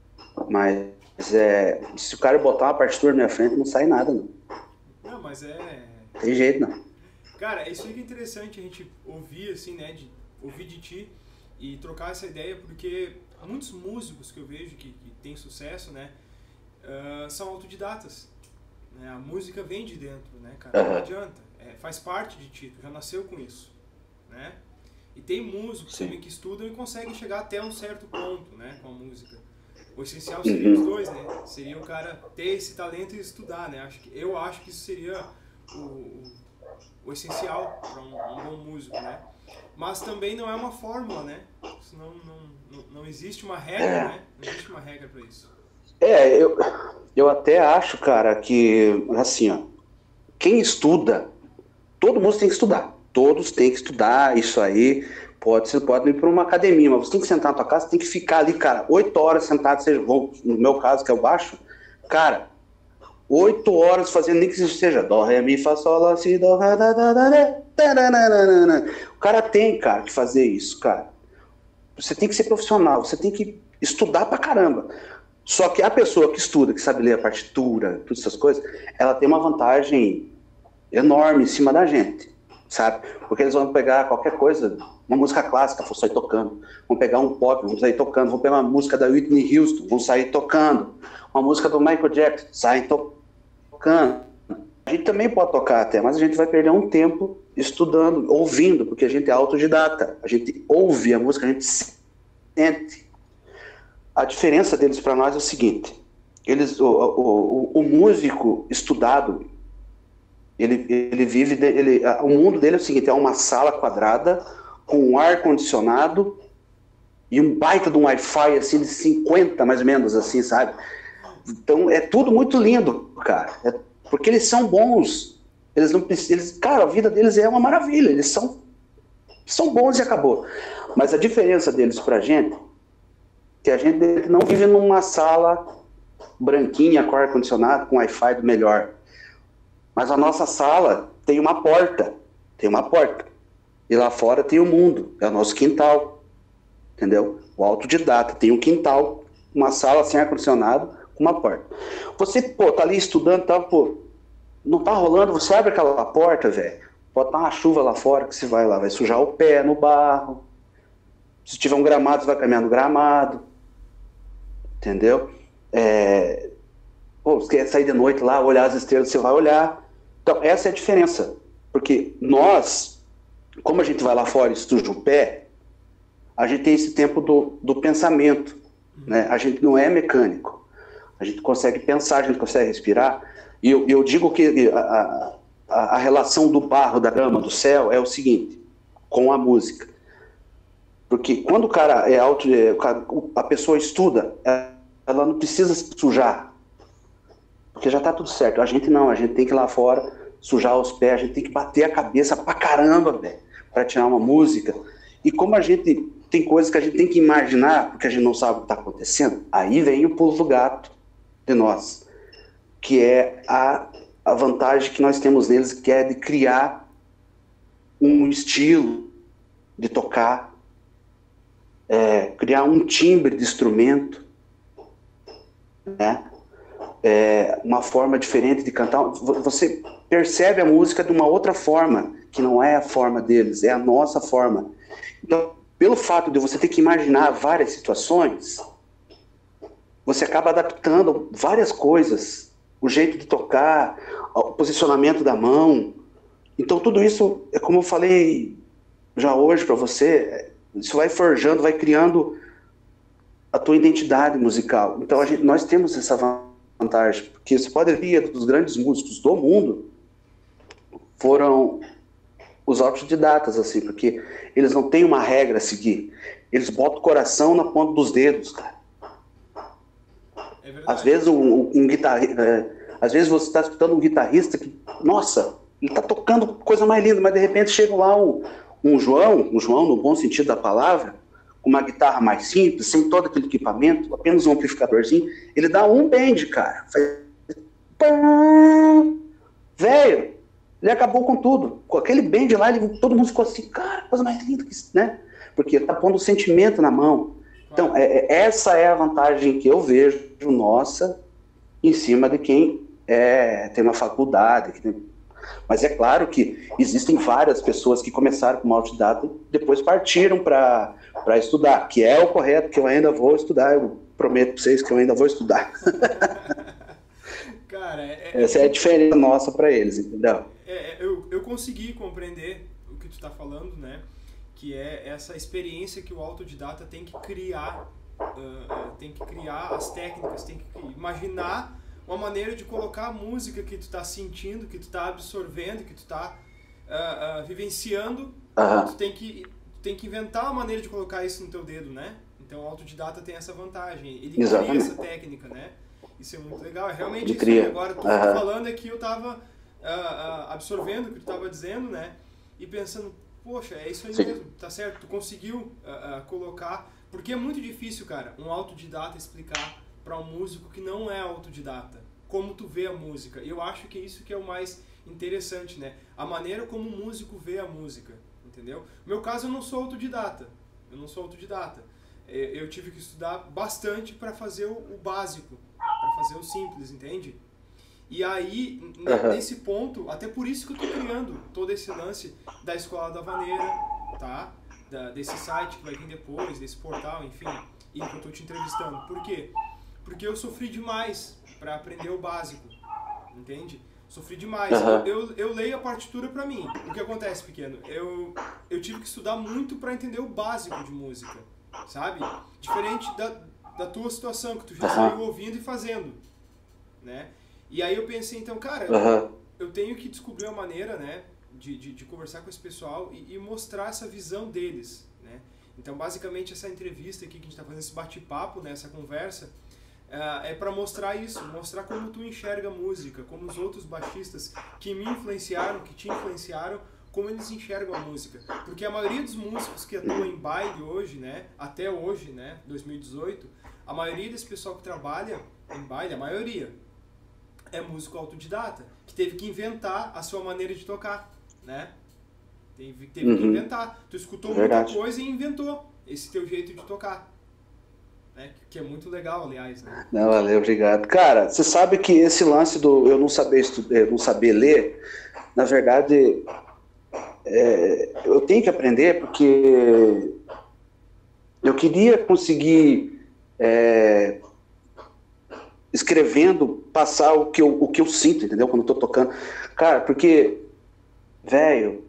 B: mas é, se o cara botar uma partitura na minha frente, não sai nada, não.
A: Não, mas é...
B: Tem jeito, não.
A: Cara, isso aí que é interessante a gente ouvir, assim, né, de ouvir de ti e trocar essa ideia, porque muitos músicos que eu vejo que, que têm sucesso, né, uh, são autodidatas. Né? A música vem de dentro, né, cara? Não adianta. É, faz parte de ti, tu já nasceu com isso, né? E tem músicos Sim. também que estudam e conseguem chegar até um certo ponto, né, com a música. O essencial seria os dois, né? Seria o cara ter esse talento e estudar, né? Acho que, eu acho que isso seria o, o, o essencial para um, um bom músico, né? Mas também não é uma fórmula, né? Não, não, não, não existe uma regra, é. né? Não existe uma regra para isso.
B: É, eu, eu até acho, cara, que, assim, ó, quem estuda, todo mundo tem que estudar. Todos têm que estudar, isso aí. Pode, você pode ir para uma academia, mas você tem que sentar na tua casa, tem que ficar ali, cara, oito horas sentado, seja, no meu caso, que é o baixo, cara, oito horas fazendo, nem que seja dó, ré, mi, fá, sol, lá, si, dó, rá, dá, dá, dá, dá, dá. O cara tem, cara, que fazer isso, cara. Você tem que ser profissional, você tem que estudar pra caramba. Só que a pessoa que estuda, que sabe ler a partitura, todas essas coisas, ela tem uma vantagem enorme em cima da gente, sabe? Porque eles vão pegar qualquer coisa, uma música clássica, vão sair tocando. Vão pegar um pop, vão sair tocando. Vão pegar uma música da Whitney Houston, vão sair tocando. Uma música do Michael Jackson, saem to tocando. A gente também pode tocar até, mas a gente vai perder um tempo estudando, ouvindo, porque a gente é autodidata. A gente ouve a música, a gente sente. A diferença deles para nós é o seguinte, eles, o, o, o, o músico estudado, ele, ele vive, de, ele, o mundo dele é o seguinte, é uma sala quadrada, com um ar-condicionado e um baita de um Wi-Fi, assim, de cinquenta, mais ou menos, assim, sabe? Então, é tudo muito lindo, cara. É, porque eles são bons. Eles não precisam... Cara, a vida deles é uma maravilha. Eles são, são bons e acabou. Mas a diferença deles pra gente, que a gente não vive numa sala branquinha, com ar-condicionado, com Wi-Fi do melhor. Mas a nossa sala tem uma porta. Tem uma porta. E lá fora tem o mundo, é o nosso quintal, entendeu? O autodidata tem um quintal, uma sala sem ar-condicionado, com uma porta. Você, pô, tá ali estudando, tá, pô, não tá rolando, você abre aquela porta, velho, pode estar uma chuva lá fora que você vai lá, vai sujar o pé no barro, se tiver um gramado, você vai caminhar no gramado, entendeu? É... Pô, você quer sair de noite lá, olhar as estrelas, você vai olhar. Então, essa é a diferença, porque nós... Como a gente vai lá fora e suja o pé, a gente tem esse tempo do, do pensamento, né? A gente não é mecânico. A gente consegue pensar, a gente consegue respirar. E eu, eu digo que a, a, a relação do barro, da grama, do céu é o seguinte, com a música. Porque quando o cara é auto, a pessoa estuda, ela não precisa se sujar. porque já tá tudo certo. A gente não, a gente tem que ir lá fora, sujar os pés, a gente tem que bater a cabeça pra caramba, velho, pra tirar uma música. E como a gente tem coisas que a gente tem que imaginar, porque a gente não sabe o que tá acontecendo, aí vem o pulo do gato de nós, que é a, a vantagem que nós temos neles, que é de criar um estilo de tocar, é, criar um timbre de instrumento, né? É, uma forma diferente de cantar. Você percebe a música de uma outra forma, que não é a forma deles, é a nossa forma. Então, pelo fato de você ter que imaginar várias situações, você acaba adaptando várias coisas, o jeito de tocar, o posicionamento da mão. Então, tudo isso, é como eu falei já hoje para você, isso vai forjando, vai criando a tua identidade musical. Então, a gente, nós temos essa vantagem, porque você pode ver dos grandes músicos do mundo foram os autodidatas, assim, porque eles não têm uma regra a seguir. Eles botam o coração na ponta dos dedos, cara.
A: É verdade.
B: Às vezes um, um guitarrista, é, às vezes você está escutando um guitarrista que, nossa, ele está tocando coisa mais linda, mas de repente chega lá um, um João, um João no bom sentido da palavra, com uma guitarra mais simples, sem todo aquele equipamento, apenas um amplificadorzinho, ele dá um bend, cara. Faz... Velho, ele acabou com tudo. Com aquele bend lá, ele, todo mundo ficou assim, cara, coisa mais linda que isso, né? Porque ele tá pondo o sentimento na mão. Então, é, é, essa é a vantagem que eu vejo nossa em cima de quem é, tem uma faculdade. Que tem... Mas é claro que existem várias pessoas que começaram como autodidata e depois partiram para estudar, que é o correto, que eu ainda vou estudar. Eu prometo para vocês que eu ainda vou estudar.
A: Cara, é, é,
B: essa é a diferença nossa para eles, entendeu?
A: É, eu, eu consegui compreender o que tu está falando, né? Que é essa experiência que o autodidata tem que criar, uh, tem que criar as técnicas, tem que imaginar uma maneira de colocar a música que tu está sentindo, que tu está absorvendo, que tu está uh, uh, vivenciando.
B: Uhum.
A: Tu tem que, tem que inventar uma maneira de colocar isso no teu dedo, né? Então o autodidata tem essa vantagem. Ele
B: Exatamente.
A: cria essa técnica, né? Isso é muito legal. É realmente
B: Ele
A: isso
B: cria.
A: que agora tu tá
B: Uhum.
A: falando é que eu estava uh, uh, absorvendo o que tu estava dizendo, né? E pensando, poxa, é isso aí
B: Sim.
A: mesmo, tá certo? Tu conseguiu uh, uh, colocar... Porque é muito difícil, cara, um autodidata explicar para um músico que não é autodidata como tu vê a música. E eu acho que é isso que é o mais interessante, né? A maneira como o músico vê a música, entendeu? No meu caso, eu não sou autodidata. Eu não sou autodidata. Eu tive que estudar bastante para fazer o básico, para fazer o simples, entende? E aí, uhum. nesse ponto, até por isso que eu estou criando todo esse lance da Escola da Vaneira, tá? Da, desse site que vai vir depois, desse portal, enfim, e que eu estou te entrevistando. Por quê? Porque eu sofri demais para aprender o básico, entende? Sofri demais. Uhum. Eu, eu leio a partitura para mim. O que acontece, pequeno? Eu, eu tive que estudar muito para entender o básico de música, sabe? Diferente da, da tua situação, que tu já saiu ouvindo e fazendo, né? E aí eu pensei, então, cara,
B: uhum.
A: eu, eu tenho que descobrir uma maneira, né, de, de, de conversar com esse pessoal e, e mostrar essa visão deles, né? Então, basicamente, essa entrevista aqui que a gente está fazendo, esse bate-papo, né, essa conversa, uh, é para mostrar isso, mostrar como tu enxerga a música, como os outros baixistas que me influenciaram, que te influenciaram, como eles enxergam a música. Porque a maioria dos músicos que atuam em baile hoje, né, até hoje, né, dois mil e dezoito, a maioria desse pessoal que trabalha em baile, a maioria, é músico autodidata, que teve que inventar a sua maneira de tocar, né? Teve, teve uhum. que inventar. Tu escutou Verdade. muita coisa e inventou esse teu jeito de tocar. Né? Que é muito legal, aliás, né?
B: Não, valeu, obrigado. Cara, você sabe que esse lance do eu não saber estudar, não saber ler, na verdade, é, eu tenho que aprender porque eu queria conseguir é, escrevendo, passar o que, eu, o que eu sinto, entendeu? Quando eu tô tocando. Cara, porque, velho,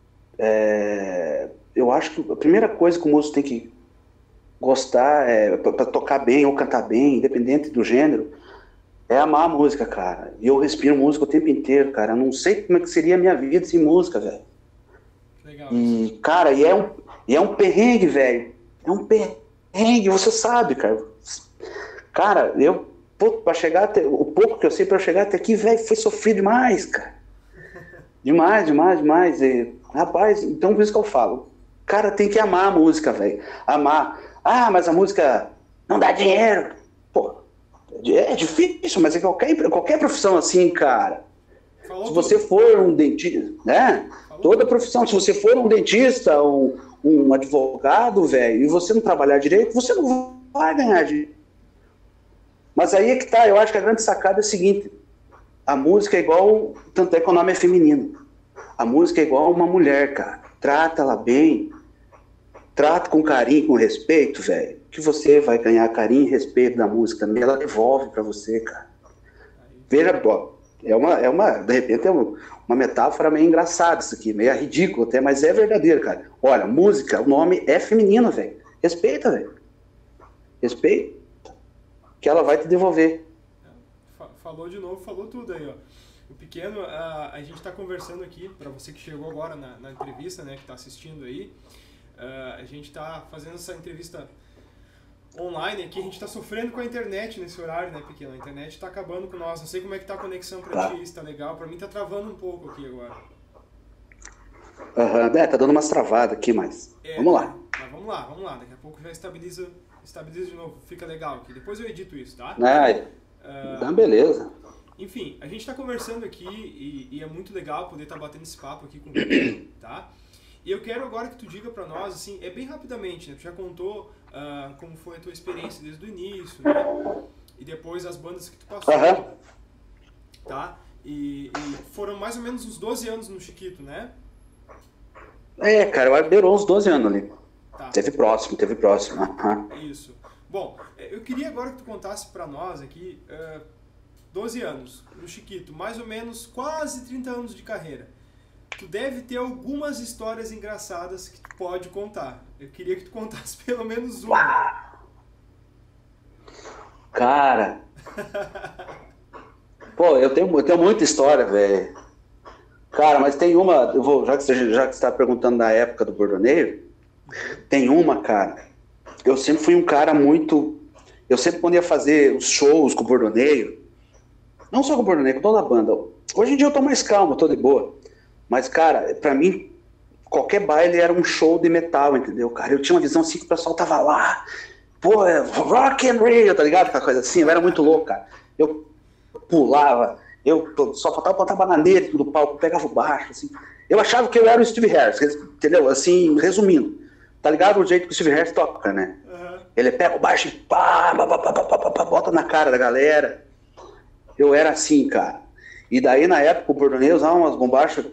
B: é, eu acho que a primeira coisa que o músico tem que gostar, é, para tocar bem ou cantar bem, independente do gênero, é amar a música, cara. E eu respiro música o tempo inteiro, cara. Eu não sei como é que seria a minha vida sem música, velho.
A: Legal.
B: E, cara, e é um, e é um perrengue, velho. É um perrengue, você sabe, cara. Cara, eu... pô, pra chegar até, o pouco que eu sei pra eu chegar até aqui, velho, foi sofrido demais, cara. Demais, demais, demais. E, rapaz, então por isso que eu falo, o cara tem que amar a música, velho. Amar. Ah, mas a música não dá dinheiro. Pô, é difícil, mas é qualquer, qualquer profissão assim, cara. Falou se você tudo. For um dentista, né? Falou Toda tudo. Profissão, se você for um dentista, um, um advogado, velho, e você não trabalhar direito, você não vai ganhar dinheiro. Mas aí é que tá, eu acho que a grande sacada é a seguinte, a música é igual, tanto é que o nome é feminino, a música é igual uma mulher, cara, trata ela bem, trata com carinho, com respeito, velho, que você vai ganhar carinho e respeito da música também, ela devolve pra você, cara. Veja, bom, é uma, é uma, de repente é uma, uma metáfora meio engraçada isso aqui, meio ridículo até, mas é verdadeiro, cara. Olha, música, o nome é feminino, velho, respeita, velho, respeita. Que ela vai te devolver.
A: Falou de novo, falou tudo aí, ó. O Pequeno, a, a gente está conversando aqui, para você que chegou agora na, na entrevista, né, que está assistindo aí, uh, a gente está fazendo essa entrevista online aqui, a gente está sofrendo com a internet nesse horário, né, Pequeno? A internet está acabando com nós, não sei como é que tá a conexão para tá. ti, está legal, para mim tá travando um pouco aqui agora.
B: Aham, uhum. É, tá dando umas travadas aqui, mas é, vamos lá.
A: Mas vamos lá, vamos lá, daqui a pouco já estabiliza... Estabiliza de novo, fica legal aqui. Depois eu edito isso, tá?
B: É, uh, tá beleza.
A: Enfim, a gente está conversando aqui e, e é muito legal poder estar tá batendo esse papo aqui com você, tá? E eu quero agora que tu diga para nós, assim, é bem rapidamente, né? Tu já contou uh, como foi a tua experiência desde o início, né? E depois as bandas que tu passou,
B: uhum.
A: tá? E, e foram mais ou menos uns doze anos no Chiquito, né?
B: É, cara, eu durou uns doze anos ali.
A: Tá.
B: Teve próximo, teve próximo. Uhum.
A: Isso. Bom, eu queria agora que tu contasse para nós aqui, uh, doze anos no Chiquito, mais ou menos quase trinta anos de carreira. Tu deve ter algumas histórias engraçadas que tu pode contar. Eu queria que tu contasse pelo menos uma.
B: Uau. Cara... Pô, eu tenho, eu tenho muita história, velho. Cara, mas tem uma... Eu vou, já que você já que está perguntando da época do bordoneio, tem uma, cara, eu sempre fui um cara muito, eu sempre quando ia fazer os shows com o bordoneio, não só com o bordoneio, com toda a banda, hoje em dia eu tô mais calmo, tô de boa, mas cara, pra mim, qualquer baile era um show de metal, entendeu, cara, eu tinha uma visão assim que o pessoal tava lá, pô, é rock and roll, tá ligado, aquela coisa assim, eu era muito louco, cara, eu pulava, eu só faltava botar bananeira do palco, pegava o baixo, assim, eu achava que eu era o Steve Harris, entendeu, assim, resumindo, tá ligado o jeito que o Steve Harris toca, né? Uhum. Ele pega o baixo e pá, pá, pá, pá, pá, pá, pá, bota na cara da galera. Eu era assim, cara. E daí, na época, o bordoneio usava umas bombachas...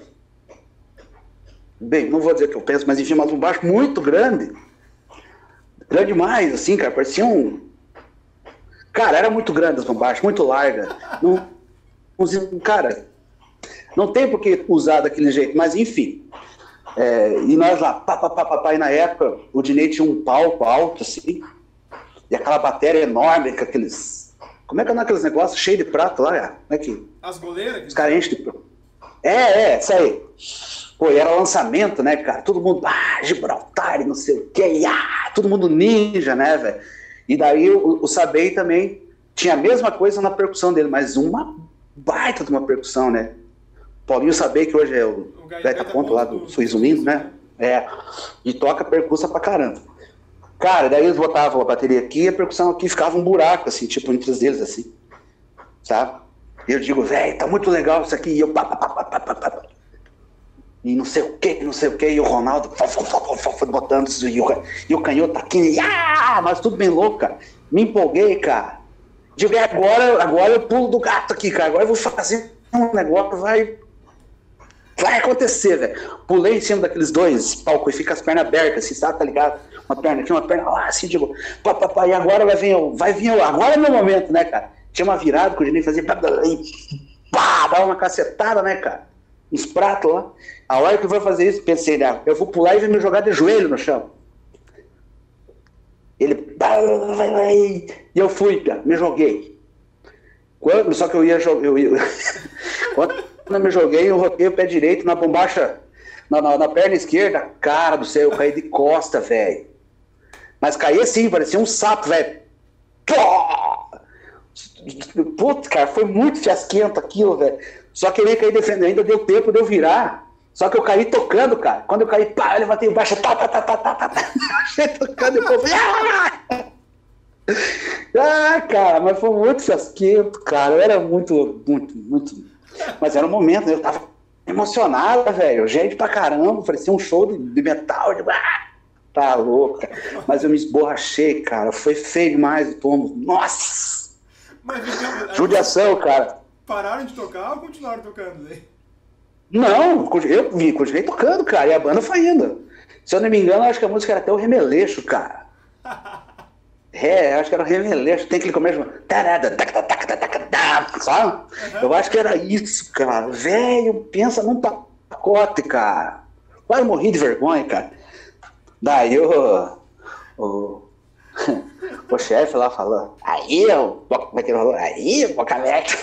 B: Bem, não vou dizer o que eu penso, mas enfim, umas bombachas muito grande. Grande demais, assim, cara. Parecia um... Cara, era muito grande as bombachas, muito larga. Não... Cara, não tem por que usar daquele jeito, mas enfim... É, e nós lá, pá, pá, pá, pá, pá, e na época o Dinei tinha um palco alto assim, e aquela bateria enorme com aqueles, como é que é aqueles negócios cheios de prato lá, como é que...
A: As goleiras?
B: Os caras enchem de... É, é, isso aí. Pô, e era lançamento, né, cara, todo mundo, ah, Gibraltar e não sei o que, ah, todo mundo ninja, né, velho, e daí o, o Sabei também tinha a mesma coisa na percussão dele, mas uma baita de uma percussão, né. Paulinho Sabei, que hoje é o, o Gaita Ponto lá do, do Sorriso Lindo, né? É, e toca percussa pra caramba. Cara, daí eles botavam a bateria aqui e a percussão aqui ficava um buraco, assim, tipo, entre eles, assim, sabe? E eu digo, velho, tá muito legal isso aqui, e eu pá, pá, pá, pá, pá, pá, e não sei o que, não sei o que, e o Ronaldo botando isso, e o, e o canhoto aqui, ah, mas tudo bem louco, cara. Me empolguei, cara. Digo, é, agora, agora eu pulo do gato aqui, cara, agora eu vou fazer um negócio, vai... Vai acontecer, velho. Pulei em cima daqueles dois palcos e fica as pernas abertas, assim, sabe, tá ligado? Uma perna aqui, uma perna lá, assim, digo, pá, pá, pá, e agora vai vir, vai vir, agora é meu momento, né, cara? Tinha uma virada que o Dinei fazia, pá, dava uma cacetada, né, cara? Uns pratos lá. A hora que eu vou fazer isso, pensei, né, eu vou pular e vou me jogar de joelho no chão. Ele, pá, vai, vai, e eu fui, cara, me joguei. Quando, só que eu ia jogar, eu ia... Quando eu me joguei, eu rotei o pé direito na bombacha, na, na, na perna esquerda, cara do céu, eu caí de costa, velho. Mas caí assim, parecia um sapo, velho. Putz, cara, foi muito fiasquento aquilo, velho. Só que ele caí defendendo, ainda deu tempo de eu virar. Só que eu caí tocando, cara. Quando eu caí, pá, eu levantei embaixo, tá, tá, tá, tá, tá, tá, tá. Achei tocando e o povo. Ah! ah, cara, mas foi muito fiasquento, cara. Eu era muito, muito, muito. Mas era um momento, né? Eu tava emocionado, velho. Gente pra caramba, parecia um show de, de metal. De... Ah! Tá louco, cara. Mas eu me esborrachei, cara. Foi feio demais o tombo. Nossa!
A: Mas, então,
B: judiação, cara.
A: Pararam de tocar ou continuaram tocando, né?
B: Não, eu vi, continuei tocando, cara. E a banda foi indo. Se eu não me engano, acho que a música era até o Remeleixo, cara. É, acho que era o Remeleixo. Tem aquele começo. Sabe? Uhum. Eu acho que era isso, cara. Velho, pensa num pacote, cara. Quase morri de vergonha, cara. Daí o, o, o chefe lá falou, aí, o, como é que ele falou? Aí, o Bocalete.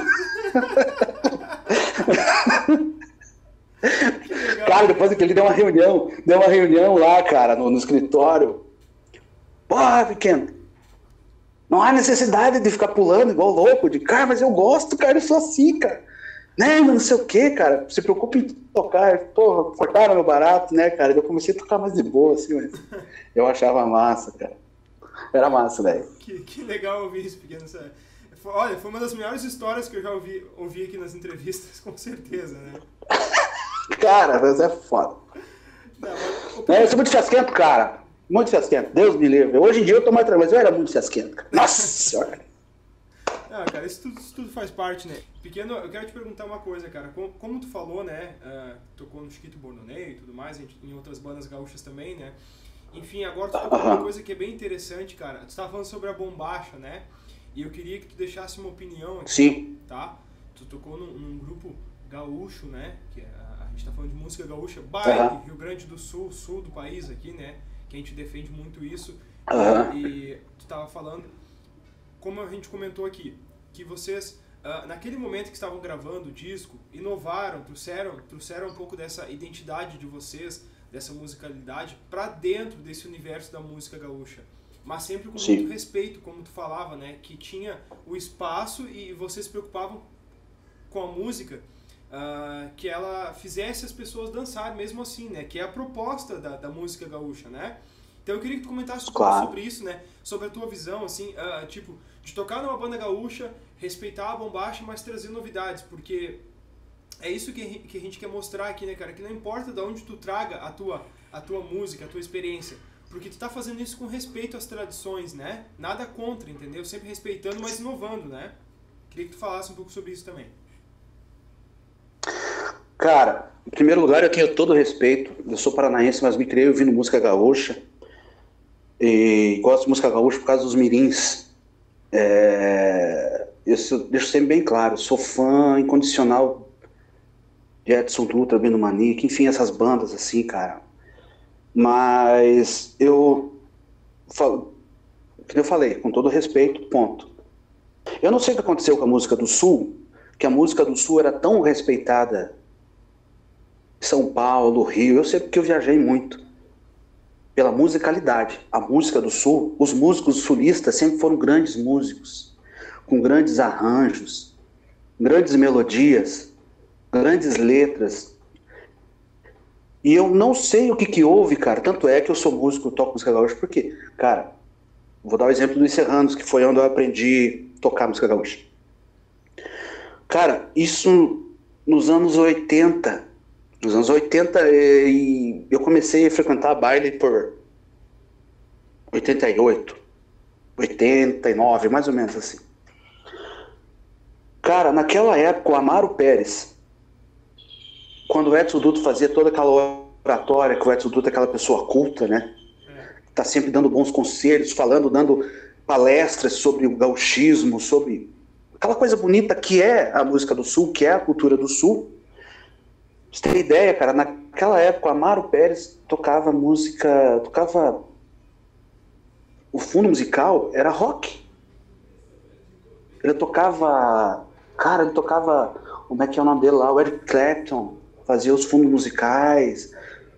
B: Cara, depois que ele deu uma reunião, deu uma reunião lá, cara, no, no escritório. Porra, pequeno, não há necessidade de ficar pulando igual louco, de cara, mas eu gosto, cara, eu sou assim, cara. Né, mas não sei o que, cara, se preocupe em tocar, porra, cortaram meu barato, né, cara, eu comecei a tocar mais de boa, assim, mas eu achava massa, cara, era massa, velho.
A: Que, que legal ouvir isso, pequeno, sério. Olha, foi uma das melhores histórias que eu já ouvi, ouvi aqui nas entrevistas, com certeza, né?
B: Cara, mas é foda. Não, mas... é, eu sou muito fiasquento, cara, muito fiasquento, Deus me livre. Hoje em dia eu tô mais tranquilo, mas eu era muito fiasquento, cara. Nossa senhora.
A: Ah, cara, isso tudo, isso tudo faz parte, né? Pequeno, eu quero te perguntar uma coisa, cara. Como, como tu falou, né? Uh, tocou no Chiquito Bornonê e tudo mais, em outras bandas gaúchas também, né? Enfim, agora tu tocou uma coisa que é bem interessante, cara. Tu estava falando sobre a bombacha, né? E eu queria que tu deixasse uma opinião aqui.
B: Sim.
A: Tá? Tu tocou num, num grupo gaúcho, né? Que a, a gente tá falando de música gaúcha. Baile, uhum. Rio Grande do Sul, sul do país aqui, né? Que a gente defende muito isso.
B: Uhum.
A: E tu tava falando... Como a gente comentou aqui, que vocês, uh, naquele momento que estavam gravando o disco, inovaram, trouxeram, trouxeram um pouco dessa identidade de vocês, dessa musicalidade, para dentro desse universo da música gaúcha. Mas sempre com
B: Sim.
A: muito respeito, como tu falava, né? Que tinha o espaço e vocês se preocupavam com a música, uh, que ela fizesse as pessoas dançarem mesmo assim, né? Que é a proposta da, da música gaúcha, né? Então eu queria que tu comentasse um
B: claro.
A: pouco sobre isso, né? Sobre a tua visão, assim, uh, tipo, de tocar numa banda gaúcha, respeitar a bombacha, mas trazer novidades, porque é isso que, que a gente quer mostrar aqui, né, cara? Que não importa de onde tu traga a tua, a tua música, a tua experiência, porque tu tá fazendo isso com respeito às tradições, né? Nada contra, entendeu? Sempre respeitando, mas inovando, né? Queria que tu falasse um pouco sobre isso também.
B: Cara, em primeiro lugar eu tenho todo o respeito, eu sou paranaense, mas me criei ouvindo música gaúcha, e gosto de música gaúcha por causa dos mirins. É, isso eu deixo sempre bem claro, sou fã incondicional de Edson Dutra, Bino Manique, enfim, essas bandas assim, cara. Mas eu falo, como eu falei, com todo respeito, ponto. Eu não sei o que aconteceu com a música do Sul, que a música do Sul era tão respeitada em São Paulo, Rio, eu sei porque eu viajei muito. Pela musicalidade. A música do Sul, os músicos sulistas sempre foram grandes músicos, com grandes arranjos, grandes melodias, grandes letras. E eu não sei o que que houve, cara, tanto é que eu sou músico, eu toco música gaúcha, porque, cara, vou dar o exemplo dos Serranos, que foi onde eu aprendi a tocar música gaúcha. Cara, isso nos anos oitenta... Nos anos oitenta, e eu comecei a frequentar baile por oitenta e oito, oitenta e nove, mais ou menos assim. Cara, naquela época, o Amaro Pérez, quando o Edson Dutra fazia toda aquela oratória, que o Edson Dutra é aquela pessoa culta, né? Tá sempre dando bons conselhos, falando, dando palestras sobre o gauchismo, sobre aquela coisa bonita que é a música do Sul, que é a cultura do Sul. Pra você ter ideia, cara, naquela época o Amaro Pérez tocava música, tocava, o fundo musical era rock. Ele tocava, cara, ele tocava, como é que é o nome dele lá, o Eric Clapton, fazia os fundos musicais,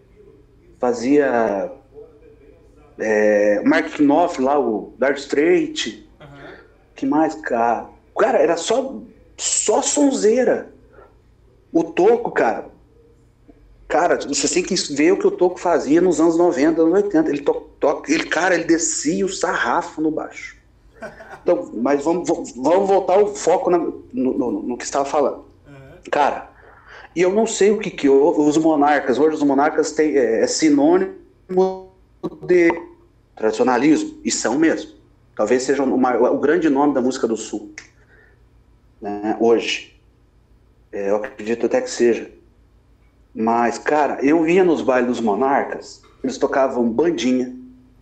B: fazia é, o Mark Knopfler lá, o Dark Strait, uhum. que mais, cara? Cara, era só, só sonzeira. O Toco, cara, cara, você tem que ver o que o Toco fazia nos anos noventa, anos oitenta. Ele, to, to, ele cara, ele descia o sarrafo no baixo. Então, mas vamos, vamos voltar o foco na, no, no, no que você estava falando. Uhum. Cara, e eu não sei o que que houve, os monarcas, hoje os monarcas têm, é, é sinônimo de tradicionalismo, e são mesmo. Talvez seja o, maior, o grande nome da música do Sul, né, hoje. É, eu acredito até que seja. Mas, cara, eu via nos bailes dos monarcas, eles tocavam bandinha,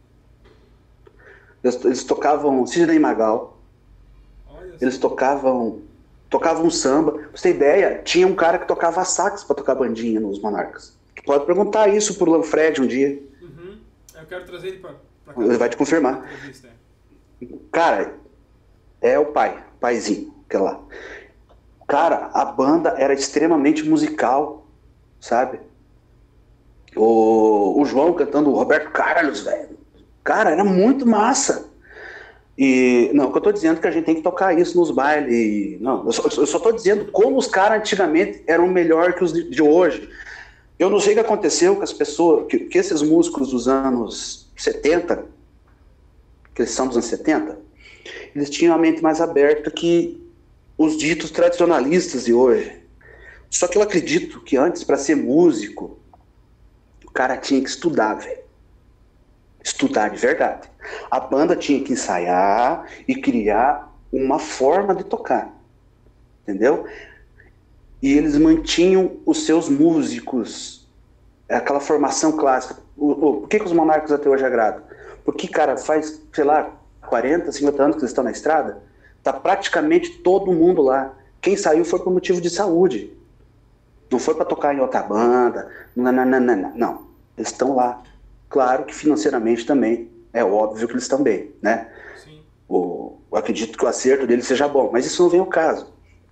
B: eles, eles tocavam Sidney Magal, eles tocavam tocavam samba. Pra você ter ideia, tinha um cara que tocava sax pra tocar bandinha nos monarcas. Tu pode perguntar isso pro Lanfred um dia.
A: Uhum. Eu quero trazer ele pra, pra cá.
B: Ele vai te confirmar. Cara, é o pai, paizinho, aquele lá. Cara, a banda era extremamente musical, sabe? O, o João cantando o Roberto Carlos, velho. Cara, era muito massa. E, não, o que eu tô dizendo é que a gente tem que tocar isso nos bailes. Não, eu só, eu só tô dizendo como os caras antigamente eram melhor que os de, de hoje. Eu não sei o que aconteceu com as pessoas, que, que esses músicos dos anos setenta, que eles são dos anos setenta, eles tinham a mente mais aberta que os ditos tradicionalistas de hoje. Só que eu acredito que antes, para ser músico, o cara tinha que estudar, velho. Estudar de verdade. A banda tinha que ensaiar e criar uma forma de tocar. Entendeu? E eles mantinham os seus músicos, aquela formação clássica. O, o, por que, que os monarcas até hoje agradam? Porque, cara, faz, sei lá, quarenta, cinquenta anos que eles estão na estrada, tá praticamente todo mundo lá. Quem saiu foi por motivo de saúde. Não foi para tocar em outra banda. Não, não, não, não, não. Eles estão lá. Claro que financeiramente também é óbvio que eles estão bem, né? Sim. O, eu acredito que o acerto deles seja bom, mas isso não vem ao caso.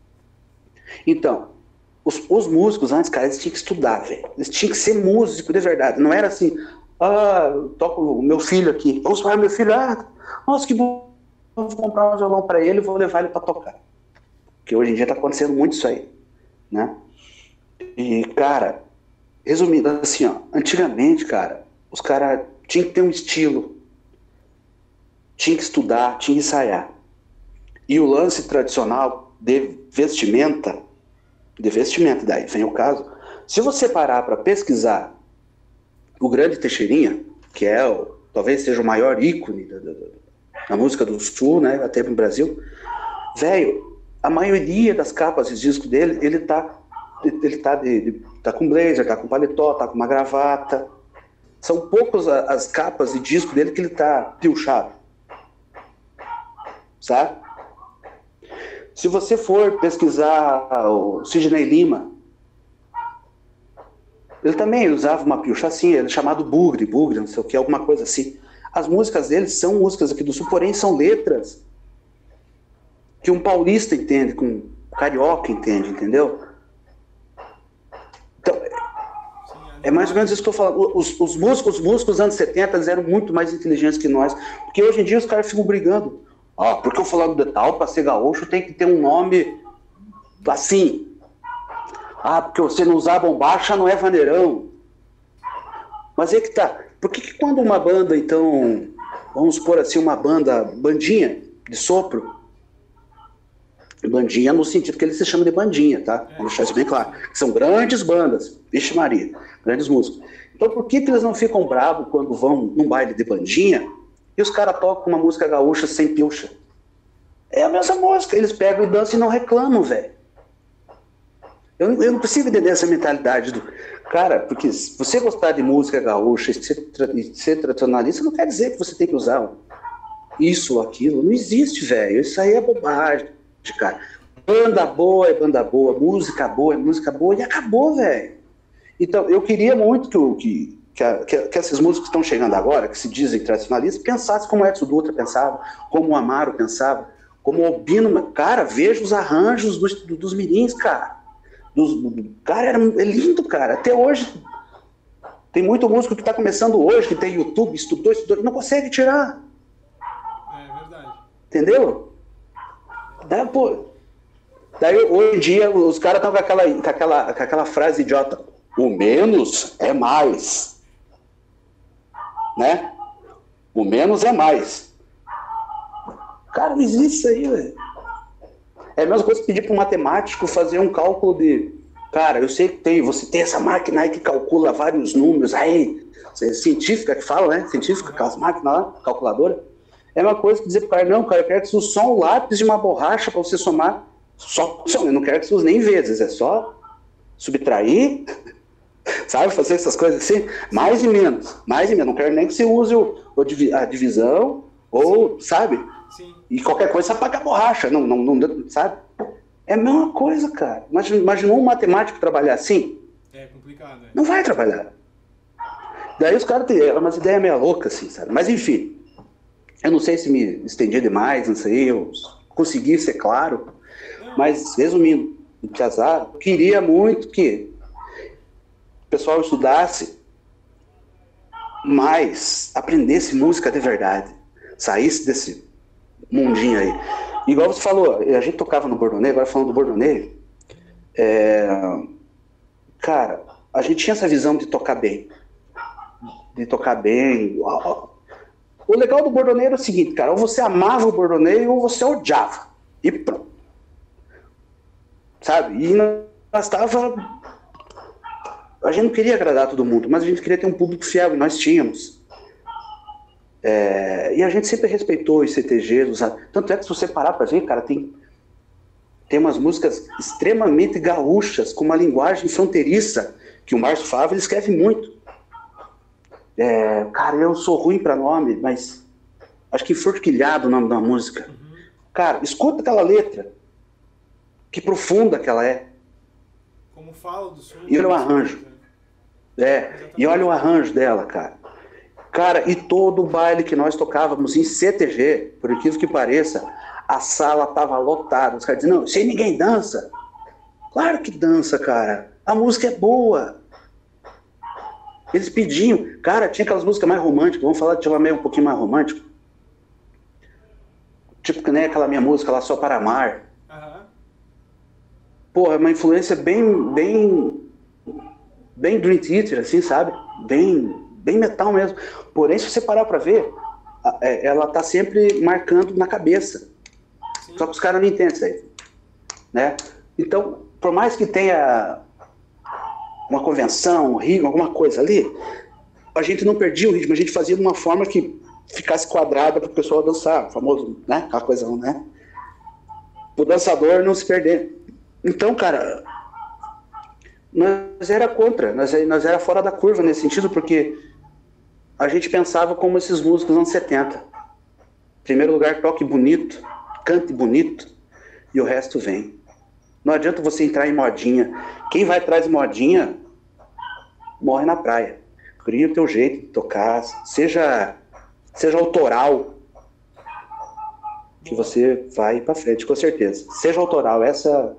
B: Então, os, os músicos antes, cara, eles tinham que estudar, velho. Eles tinham que ser músico de verdade. Não era assim, ah, eu toco o meu filho aqui. Vamos falar, meu filho, ah, nossa, que bom, eu vou comprar um violão para ele e vou levar ele para tocar. Porque hoje em dia tá acontecendo muito isso aí, né? E, cara, resumindo assim, ó, antigamente, cara, os caras tinham que ter um estilo, tinha que estudar, tinha que ensaiar. E o lance tradicional de vestimenta, de vestimenta, daí vem o caso, se você parar para pesquisar o Grande Teixeirinha, que é o, talvez seja o maior ícone da, da, da música do Sul, né, até no Brasil, velho, a maioria das capas de disco dele, ele tá, ele tá, de, de, tá com blazer, tá com paletó, tá com uma gravata. São poucas as capas de disco dele que ele tá pilchado, sabe? Se você for pesquisar o Sidney Lima, ele também usava uma pilcha assim, ele é chamado bugre, bugre, não sei o que, alguma coisa assim. As músicas dele são músicas aqui do Sul, porém são letras que um paulista entende, que um carioca entende, entendeu? Então, é mais ou menos isso que eu estou falando. Os, os músicos, os músicos dos anos setenta, eles eram muito mais inteligentes que nós, porque hoje em dia os caras ficam brigando. Ah, porque eu falando de tal, para ser gaúcho tem que ter um nome assim. Ah, porque você não usar bombacha não é vaneirão. Mas é que tá. Por que, que quando uma banda, então, vamos supor assim, uma banda, bandinha de sopro, bandinha no sentido que ele se chama de bandinha, tá? Vamos deixar isso bem claro. São grandes bandas, vixe Maria, grandes músicos. Então por que, que eles não ficam bravos quando vão num baile de bandinha e os caras tocam uma música gaúcha sem pilcha? É a mesma música, eles pegam e dançam e não reclamam, velho. Eu, eu não consigo entender essa mentalidade do... Cara, porque se você gostar de música gaúcha e ser, tra... e ser tradicionalista, não quer dizer que você tem que usar isso ou aquilo. Não existe, velho. Isso aí é bobagem, cara. Banda boa é banda boa, música boa é música boa e acabou, velho. Então, eu queria muito que, o, que, que, a, que, que esses músicos que estão chegando agora, que se dizem tradicionalistas, pensassem como o Edson Dutra pensava, como o Amaro pensava, como o Albino. Cara, veja os arranjos dos, dos mirins, cara. Dos, cara, era, é lindo, cara. Até hoje, tem muito músico que está começando hoje, que tem YouTube, estudou, estudou, não consegue tirar.
A: É verdade.
B: Entendeu? É, pô. Daí, hoje em dia, os caras estão com aquela, com, aquela, com aquela frase idiota: o menos é mais. Né? O menos é mais. Cara, não existe isso aí, velho. É a mesma coisa que pedir para um matemático fazer um cálculo de... Cara, eu sei que tem, você tem essa máquina aí que calcula vários números, aí, científica que fala, né? Científica, aquelas máquinas lá, calculadora. É uma coisa que dizer pro cara: não, cara, eu quero que você use só um lápis e uma borracha para você somar. Só, só, eu não quero que você use nem vezes, é só subtrair, sabe? Fazer essas coisas assim, mais e menos, mais e menos. Não quero nem que você use o, o, a divisão, ou, Sim. sabe?
A: Sim.
B: E qualquer coisa você apaga a borracha, não, não, não, sabe? É a mesma coisa, cara. Imaginou um matemático trabalhar assim?
A: É complicado, é.
B: Não vai trabalhar. Daí os caras têm umas ideias meio loucas, assim, sabe? Mas enfim, eu não sei se me estendi demais, não sei, eu consegui ser claro, não. Mas resumindo, o Piazza queria muito que o pessoal estudasse mais, aprendesse música de verdade, saísse desse mundinho aí. Igual você falou, a gente tocava no Bordonê, agora falando do Bordonê, é... cara, a gente tinha essa visão de tocar bem, de tocar bem. O legal do Bordonê era o seguinte, cara: ou você amava o Bordonê ou você odiava, e pronto, sabe? E nós estava, a gente não queria agradar todo mundo, mas a gente queria ter um público fiel, e nós tínhamos. É, e a gente sempre respeitou os C T Gs, tanto é que se você parar para ver, cara, tem, tem umas músicas extremamente gaúchas, com uma linguagem fronteiriça, que o Márcio Fávaro escreve muito. É, cara, eu sou ruim para nome, mas acho que Forquilhado o nome da música. Uhum. Cara, escuta aquela letra, que profunda que ela é.
A: Como fala do som.
B: E olha o arranjo. É, é e olha o arranjo dela, cara. Cara, e todo o baile que nós tocávamos em C T G, por incrível que pareça, a sala tava lotada. Os caras diziam: não, sem ninguém dança. Claro que dança, cara. A música é boa. Eles pediam. Cara, tinha aquelas músicas mais românticas. Vamos falar de uma meio um pouquinho mais romântico. Tipo que nem aquela minha música lá, Só para Amar. Uhum. Pô, é uma influência bem, bem, bem Dream Theater, assim, sabe? Bem... bem metal mesmo. Porém, se você parar pra ver, ela tá sempre marcando na cabeça. Sim. Só que os caras não entendem isso aí, né? Então, por mais que tenha uma convenção, um ritmo, alguma coisa ali, a gente não perdia o ritmo, a gente fazia de uma forma que ficasse quadrada para o pessoal dançar, o famoso, né? Aquela coisa, né? O dançador não se perder. Então, cara, nós era contra, nós, nós era fora da curva nesse sentido, porque a gente pensava como esses músicos dos anos setenta. Em primeiro lugar, toque bonito, cante bonito, e o resto vem. Não adianta você entrar em modinha. Quem vai atrás de modinha, morre na praia. Cria o teu jeito de tocar, seja, seja autoral, que você vai para frente, com certeza. Seja autoral, essa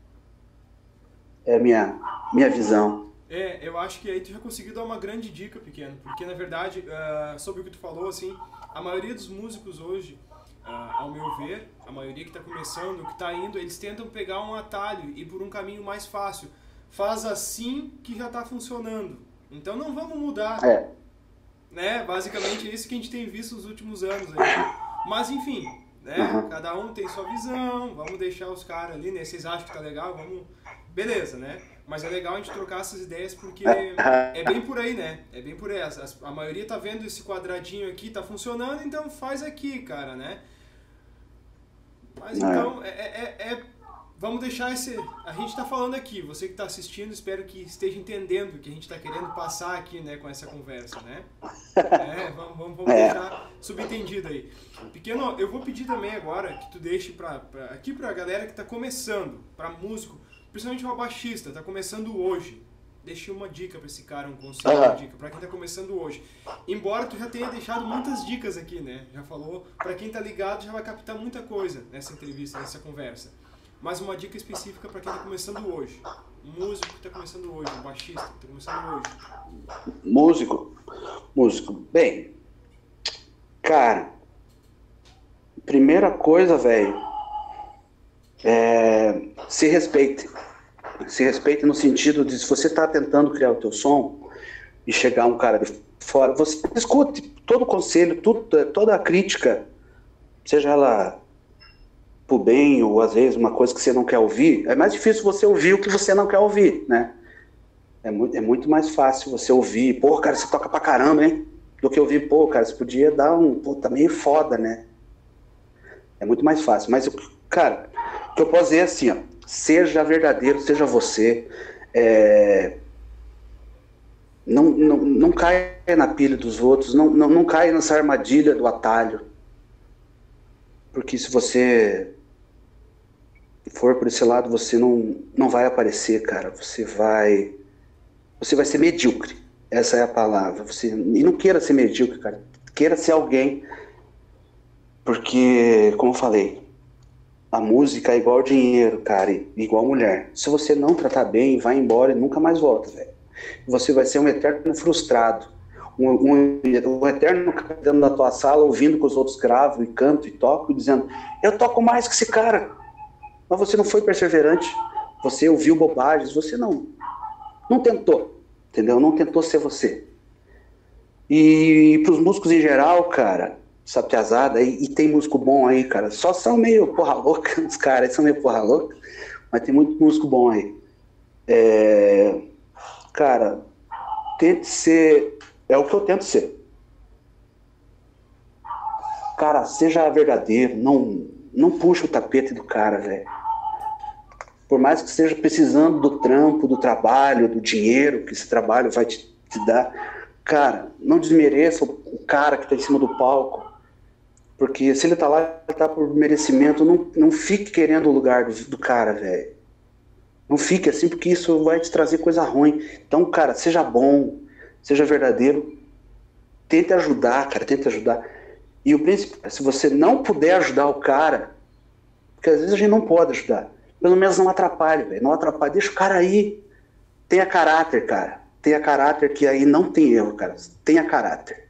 B: é a minha, minha visão.
A: É, eu acho que aí tu já conseguiu dar uma grande dica, Pequeno, porque na verdade, uh, sobre o que tu falou, assim, a maioria dos músicos hoje, uh, ao meu ver, a maioria que está começando, que está indo, eles tentam pegar um atalho e por um caminho mais fácil. Faz assim que já está funcionando. Então não vamos mudar.
B: É.
A: Né? Basicamente é isso que a gente tem visto nos últimos anos. Aí. Mas enfim, né? Uhum. Cada um tem sua visão, vamos deixar os caras ali, né? Vocês acham que tá legal, vamos... Beleza, né? Mas é legal a gente trocar essas ideias porque é bem por aí, né? É bem por aí. As, a maioria tá vendo esse quadradinho aqui, tá funcionando, então faz aqui, cara, né? Mas então, é, é, é, vamos deixar esse... A gente tá falando aqui, você que tá assistindo, espero que esteja entendendo o que a gente tá querendo passar aqui, né, com essa conversa, né? É, vamos, vamos, vamos deixar subentendido aí. Pequeno, eu vou pedir também agora que tu deixe pra, pra, aqui pra galera que tá começando, pra músico, principalmente uma baixista, tá começando hoje. Deixe uma dica pra esse cara, um conselho, uma dica pra quem tá começando hoje. Embora tu já tenha deixado muitas dicas aqui, né? Já falou, pra quem tá ligado já vai captar muita coisa nessa entrevista, nessa conversa. Mas uma dica específica pra quem tá começando hoje. Um músico que tá começando hoje, um baixista que tá começando hoje.
B: Músico? Músico. Bem, cara, primeira coisa, velho, É, se respeite. Se respeite no sentido de, se você está tentando criar o teu som e chegar um cara de fora, você escute todo o conselho, tudo, toda a crítica, seja ela por bem ou às vezes uma coisa que você não quer ouvir. É mais difícil você ouvir o que você não quer ouvir, né? É muito, é muito mais fácil você ouvir, pô, cara, você toca pra caramba, hein? Do que ouvir, pô, cara, você podia dar um, pô, tá meio foda, né? É muito mais fácil. Mas, cara, o que eu posso dizer é assim, ó, seja verdadeiro, seja você, é... não, não, não caia na pilha dos outros, não, não, não caia nessa armadilha do atalho. Porque se você for por esse lado, você não, não vai aparecer, cara. Você vai... Você vai ser medíocre. Essa é a palavra. Você, e não queira ser medíocre, cara. Queira ser alguém. Porque, como eu falei, a música é igual dinheiro, cara, igual mulher. Se você não tratar bem, vai embora e nunca mais volta, velho. Você vai ser um eterno frustrado. Um, um, um eterno dentro da tua sala, ouvindo que os outros gravam e cantam e tocam, e dizendo, eu toco mais que esse cara. Mas você não foi perseverante. Você ouviu bobagens. Você não... Não tentou, entendeu? Não tentou ser você. E pros músicos em geral, cara, essa piazada, e, e tem músico bom aí, cara, só são meio porra louca, os caras são meio porra louca, mas tem muito músico bom aí. É, cara, tente ser, é o que eu tento ser. Cara, seja verdadeiro, não, não puxa o tapete do cara, velho. Por mais que esteja precisando do trampo, do trabalho, do dinheiro que esse trabalho vai te, te dar, cara, não desmereça o, o cara que está em cima do palco, porque se ele tá lá, ele tá por merecimento, não, não fique querendo o lugar do, do cara, velho. Não fique assim, porque isso vai te trazer coisa ruim. Então, cara, seja bom, seja verdadeiro, tente ajudar, cara, tente ajudar. E o principal, se você não puder ajudar o cara, porque às vezes a gente não pode ajudar, pelo menos não atrapalhe, velho. Não atrapalhe. Deixa o cara aí. Tenha caráter, cara. Tenha caráter, que aí não tem erro, cara. Tenha caráter.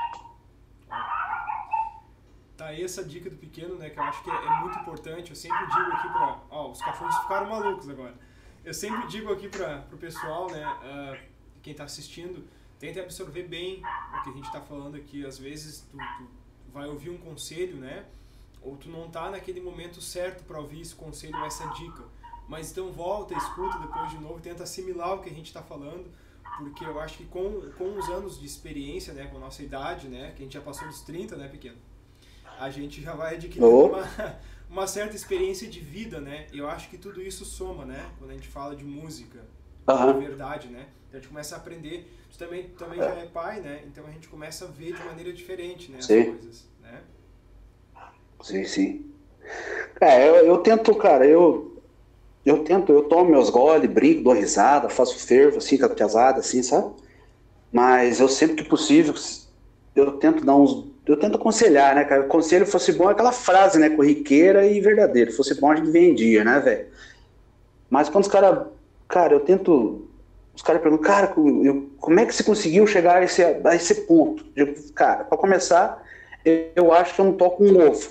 A: Tá aí essa dica do pequeno, né? Que eu acho que é, é muito importante. Eu sempre digo aqui pra... Ó, os cafões ficaram malucos agora. Eu sempre digo aqui pra, pro pessoal, né? Uh, quem tá assistindo, tente absorver bem o que a gente tá falando aqui. Às vezes tu, tu vai ouvir um conselho, né? Ou tu não tá naquele momento certo para ouvir esse conselho ou essa dica. Mas então volta, escuta depois de novo, tenta assimilar o que a gente está falando, porque eu acho que com, com os anos de experiência, né, com a nossa idade, né, que a gente já passou dos trinta, né, pequeno, a gente já vai adquirindo
B: oh.
A: uma, uma certa experiência de vida, né, e eu acho que tudo isso soma, né, quando a gente fala de música,
B: uhum.
A: de verdade, né, então a gente começa a aprender, tu também, também já é pai, né, então a gente começa a ver de maneira diferente, né, as
B: Sim.
A: coisas, né.
B: Sim, sim. É, eu, eu tento, cara, eu, eu tento, eu tomo meus goles, brinco, dou risada, faço fervo, assim, com a piazada, assim, sabe? Mas eu sempre que possível, eu tento dar uns, eu tento aconselhar, né, cara? O conselho fosse bom é aquela frase, né, corriqueira e verdadeira. Fosse bom a gente vendia, né, velho? Mas quando os caras, cara, eu tento, os caras perguntam, cara, eu, como é que você conseguiu chegar a esse, a esse ponto? Eu, cara, pra começar, eu, eu acho que eu não toco um ovo.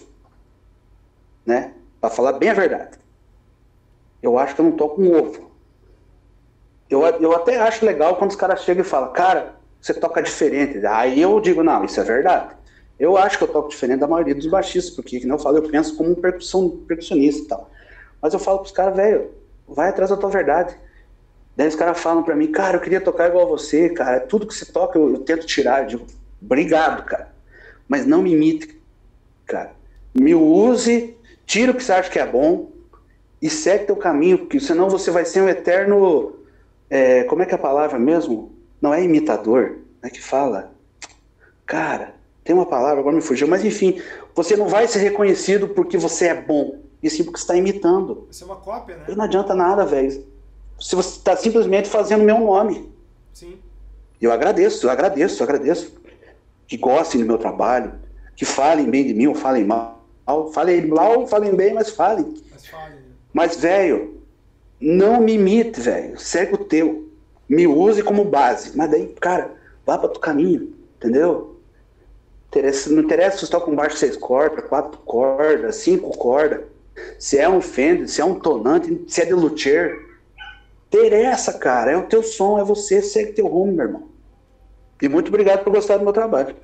B: Né? Para falar bem a verdade. Eu acho que eu não toco um ovo. Eu, eu até acho legal quando os caras chegam e falam, cara, você toca diferente. Aí eu digo, não, isso é verdade. Eu acho que eu toco diferente da maioria dos baixistas, porque, como eu falo, eu penso como um percussão, percussionista e tal. Mas eu falo pros caras, velho, vai atrás da tua verdade. Daí os caras falam pra mim, cara, eu queria tocar igual você, cara. Tudo que você toca eu, eu tento tirar. Eu digo, obrigado, cara. Mas não me imite, cara. Me use... Tira o que você acha que é bom e segue teu caminho, porque senão você vai ser um eterno... É, como é que é a palavra mesmo? Não é imitador, é que fala. Cara, tem uma palavra, agora me fugiu, mas enfim, você não vai ser reconhecido porque você é bom, e sim porque você está imitando.
A: Isso é uma cópia, né?
B: E não adianta nada, velho. Se você está simplesmente fazendo meu nome.
A: Sim.
B: Eu agradeço, eu agradeço, eu agradeço. Que gostem do meu trabalho, que falem bem de mim ou falem mal. Falem mal, falem bem, mas falem.
A: Mas falem.
B: Mas, velho, não me imite, velho. Segue o teu. Me use como base. Mas daí, cara, vá para o caminho, entendeu? Interessa, não interessa se você toca um baixo seis cordas, quatro cordas, cinco cordas. se é um Fender, se é um tonante, se é de luthier. Interessa, cara. É o teu som, é você, segue teu rumo, meu irmão. E muito obrigado por gostar do meu trabalho.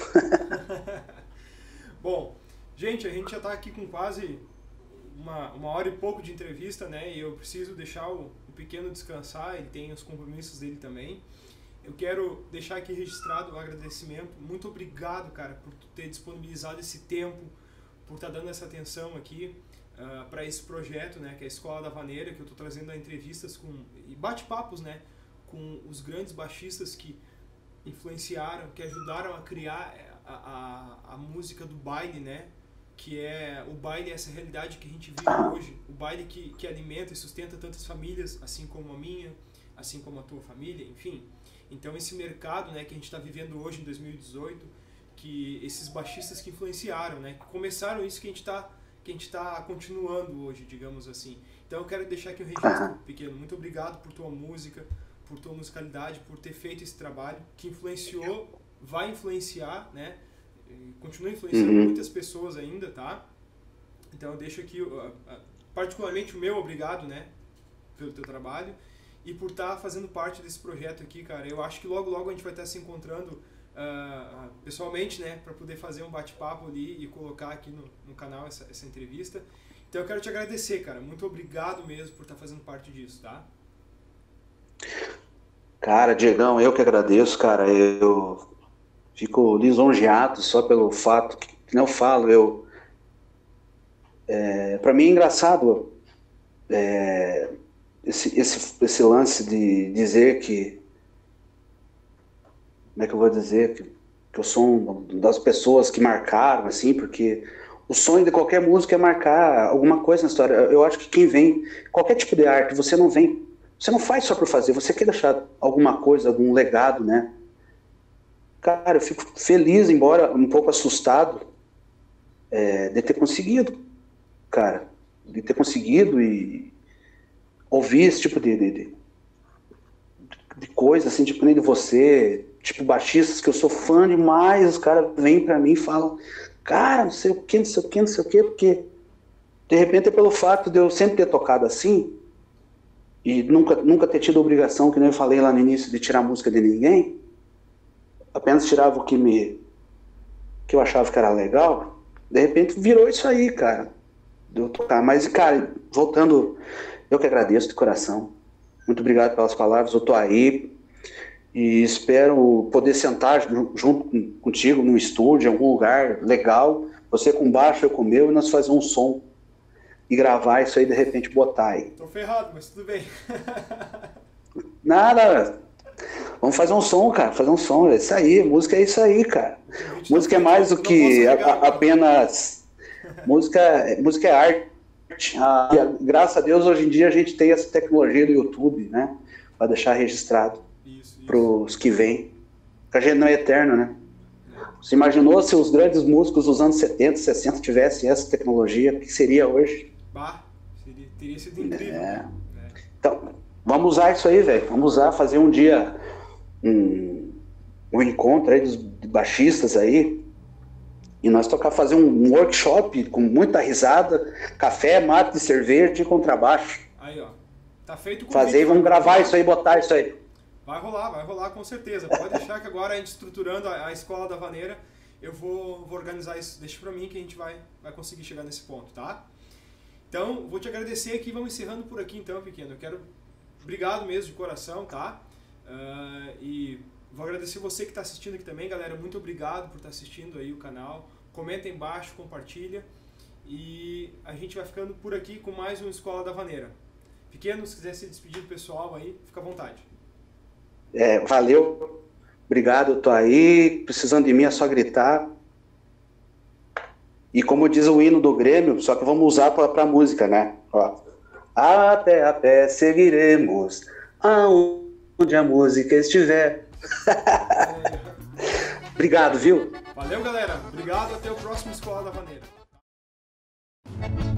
A: Bom, gente, a gente já está aqui com quase uma, uma hora e pouco de entrevista, né? E eu preciso deixar o, o Pequeno descansar, ele tem os compromissos dele também. Eu quero deixar aqui registrado o agradecimento. Muito obrigado, cara, por ter disponibilizado esse tempo, por estar dando essa atenção aqui uh, para esse projeto, né, que é a Escola da Vaneira, que eu estou trazendo entrevistas com, e bate-papos, né, com os grandes baixistas que influenciaram, que ajudaram a criar a, a, a música do baile, né, que é o baile, essa realidade que a gente vive hoje, o baile que, que alimenta e sustenta tantas famílias, assim como a minha, assim como a tua família, enfim. Então esse mercado, né, que a gente está vivendo hoje em dois mil e dezoito, que esses baixistas que influenciaram, né, que começaram isso que a gente está que a gente está continuando hoje, digamos assim. Então eu quero deixar aqui um registro pequeno. Muito obrigado por tua música, por tua musicalidade, por ter feito esse trabalho que influenciou, vai influenciar, né, continua influenciando uhum. muitas pessoas ainda, tá? Então eu deixo aqui particularmente o meu obrigado, né, pelo teu trabalho. E por estar fazendo parte desse projeto aqui, cara. Eu acho que logo, logo a gente vai estar se encontrando uh, pessoalmente, né? Para poder fazer um bate-papo ali e colocar aqui no, no canal essa, essa entrevista. Então eu quero te agradecer, cara. Muito obrigado mesmo por estar fazendo parte disso, tá?
B: Cara, Diegão, eu que agradeço, cara. Eu fico lisonjeado só pelo fato que, que não falo, eu... É, para mim é engraçado... É, Esse, esse, esse lance de dizer que, como é que eu vou dizer, que, que eu sou um das pessoas que marcaram, assim, porque o sonho de qualquer músico é marcar alguma coisa na história. Eu acho que quem vem, qualquer tipo de arte, você não vem, você não faz só por fazer, você quer deixar alguma coisa, algum legado, né? Cara, eu fico feliz, embora um pouco assustado, é, de ter conseguido, cara, de ter conseguido e ouvir esse tipo de, de, de coisa, assim, tipo, nem de você, tipo, baixistas que eu sou fã demais, os caras vêm pra mim e falam, cara, não sei o que, não sei o que, não sei o que, porque, de repente, é pelo fato de eu sempre ter tocado assim, e nunca, nunca ter tido obrigação, que nem eu falei lá no início, de tirar música de ninguém, apenas tirava o que me, que eu achava que era legal, de repente virou isso aí, cara, de eu tocar. Mas, cara, voltando... Eu que agradeço de coração. Muito obrigado pelas palavras. Eu tô aí e espero poder sentar junto contigo num estúdio, em algum lugar legal. Você com baixo, eu com o meu, e nós fazer um som e gravar isso aí, de repente botar aí.
A: Tô ferrado, mas tudo bem.
B: Nada. Vamos fazer um som, cara. Fazer um som. É isso aí. Música é isso aí, cara. Música é mais do que apenas... música, música é arte. Ah, graças a Deus, hoje em dia a gente tem essa tecnologia do YouTube, né? Para deixar registrado para os que vêm. Porque a gente não é eterno, né? Você imaginou se os grandes músicos dos anos setenta, sessenta tivessem essa tecnologia? O que seria hoje?
A: Bah, seria, teria sido incrível.
B: É. É. Então, vamos usar isso aí, velho. Vamos usar, fazer um dia um, um encontro aí dos baixistas aí. E nós tocar, fazer um, um workshop com muita risada, café, mate, cerveja e contrabaixo.
A: Aí, ó. Tá feito com
B: fazer e vamos gravar isso aí, botar isso aí.
A: Vai rolar, vai rolar com certeza. Pode deixar que agora a gente estruturando a, a Escola da Vaneira, eu vou, vou organizar isso. Deixa pra mim que a gente vai, vai conseguir chegar nesse ponto, tá? Então, vou te agradecer aqui. Vamos encerrando por aqui então, pequeno. Eu quero... Obrigado mesmo de coração, tá? Uh, e... Vou agradecer você que está assistindo aqui também, galera. Muito obrigado por estar assistindo aí o canal. Comenta aí embaixo, compartilha. E a gente vai ficando por aqui com mais um Escola da Vaneira. Pequeno, se quiser se despedir do pessoal aí, fica à vontade.
B: É, valeu. Obrigado, eu tô aí. Precisando de mim é só gritar. E como diz o hino do Grêmio, só que vamos usar para a música, né? Ó. A pé, a pé seguiremos aonde a música estiver. Obrigado, viu?
A: Valeu, galera. Obrigado. Até o próximo Escola da Vaneira.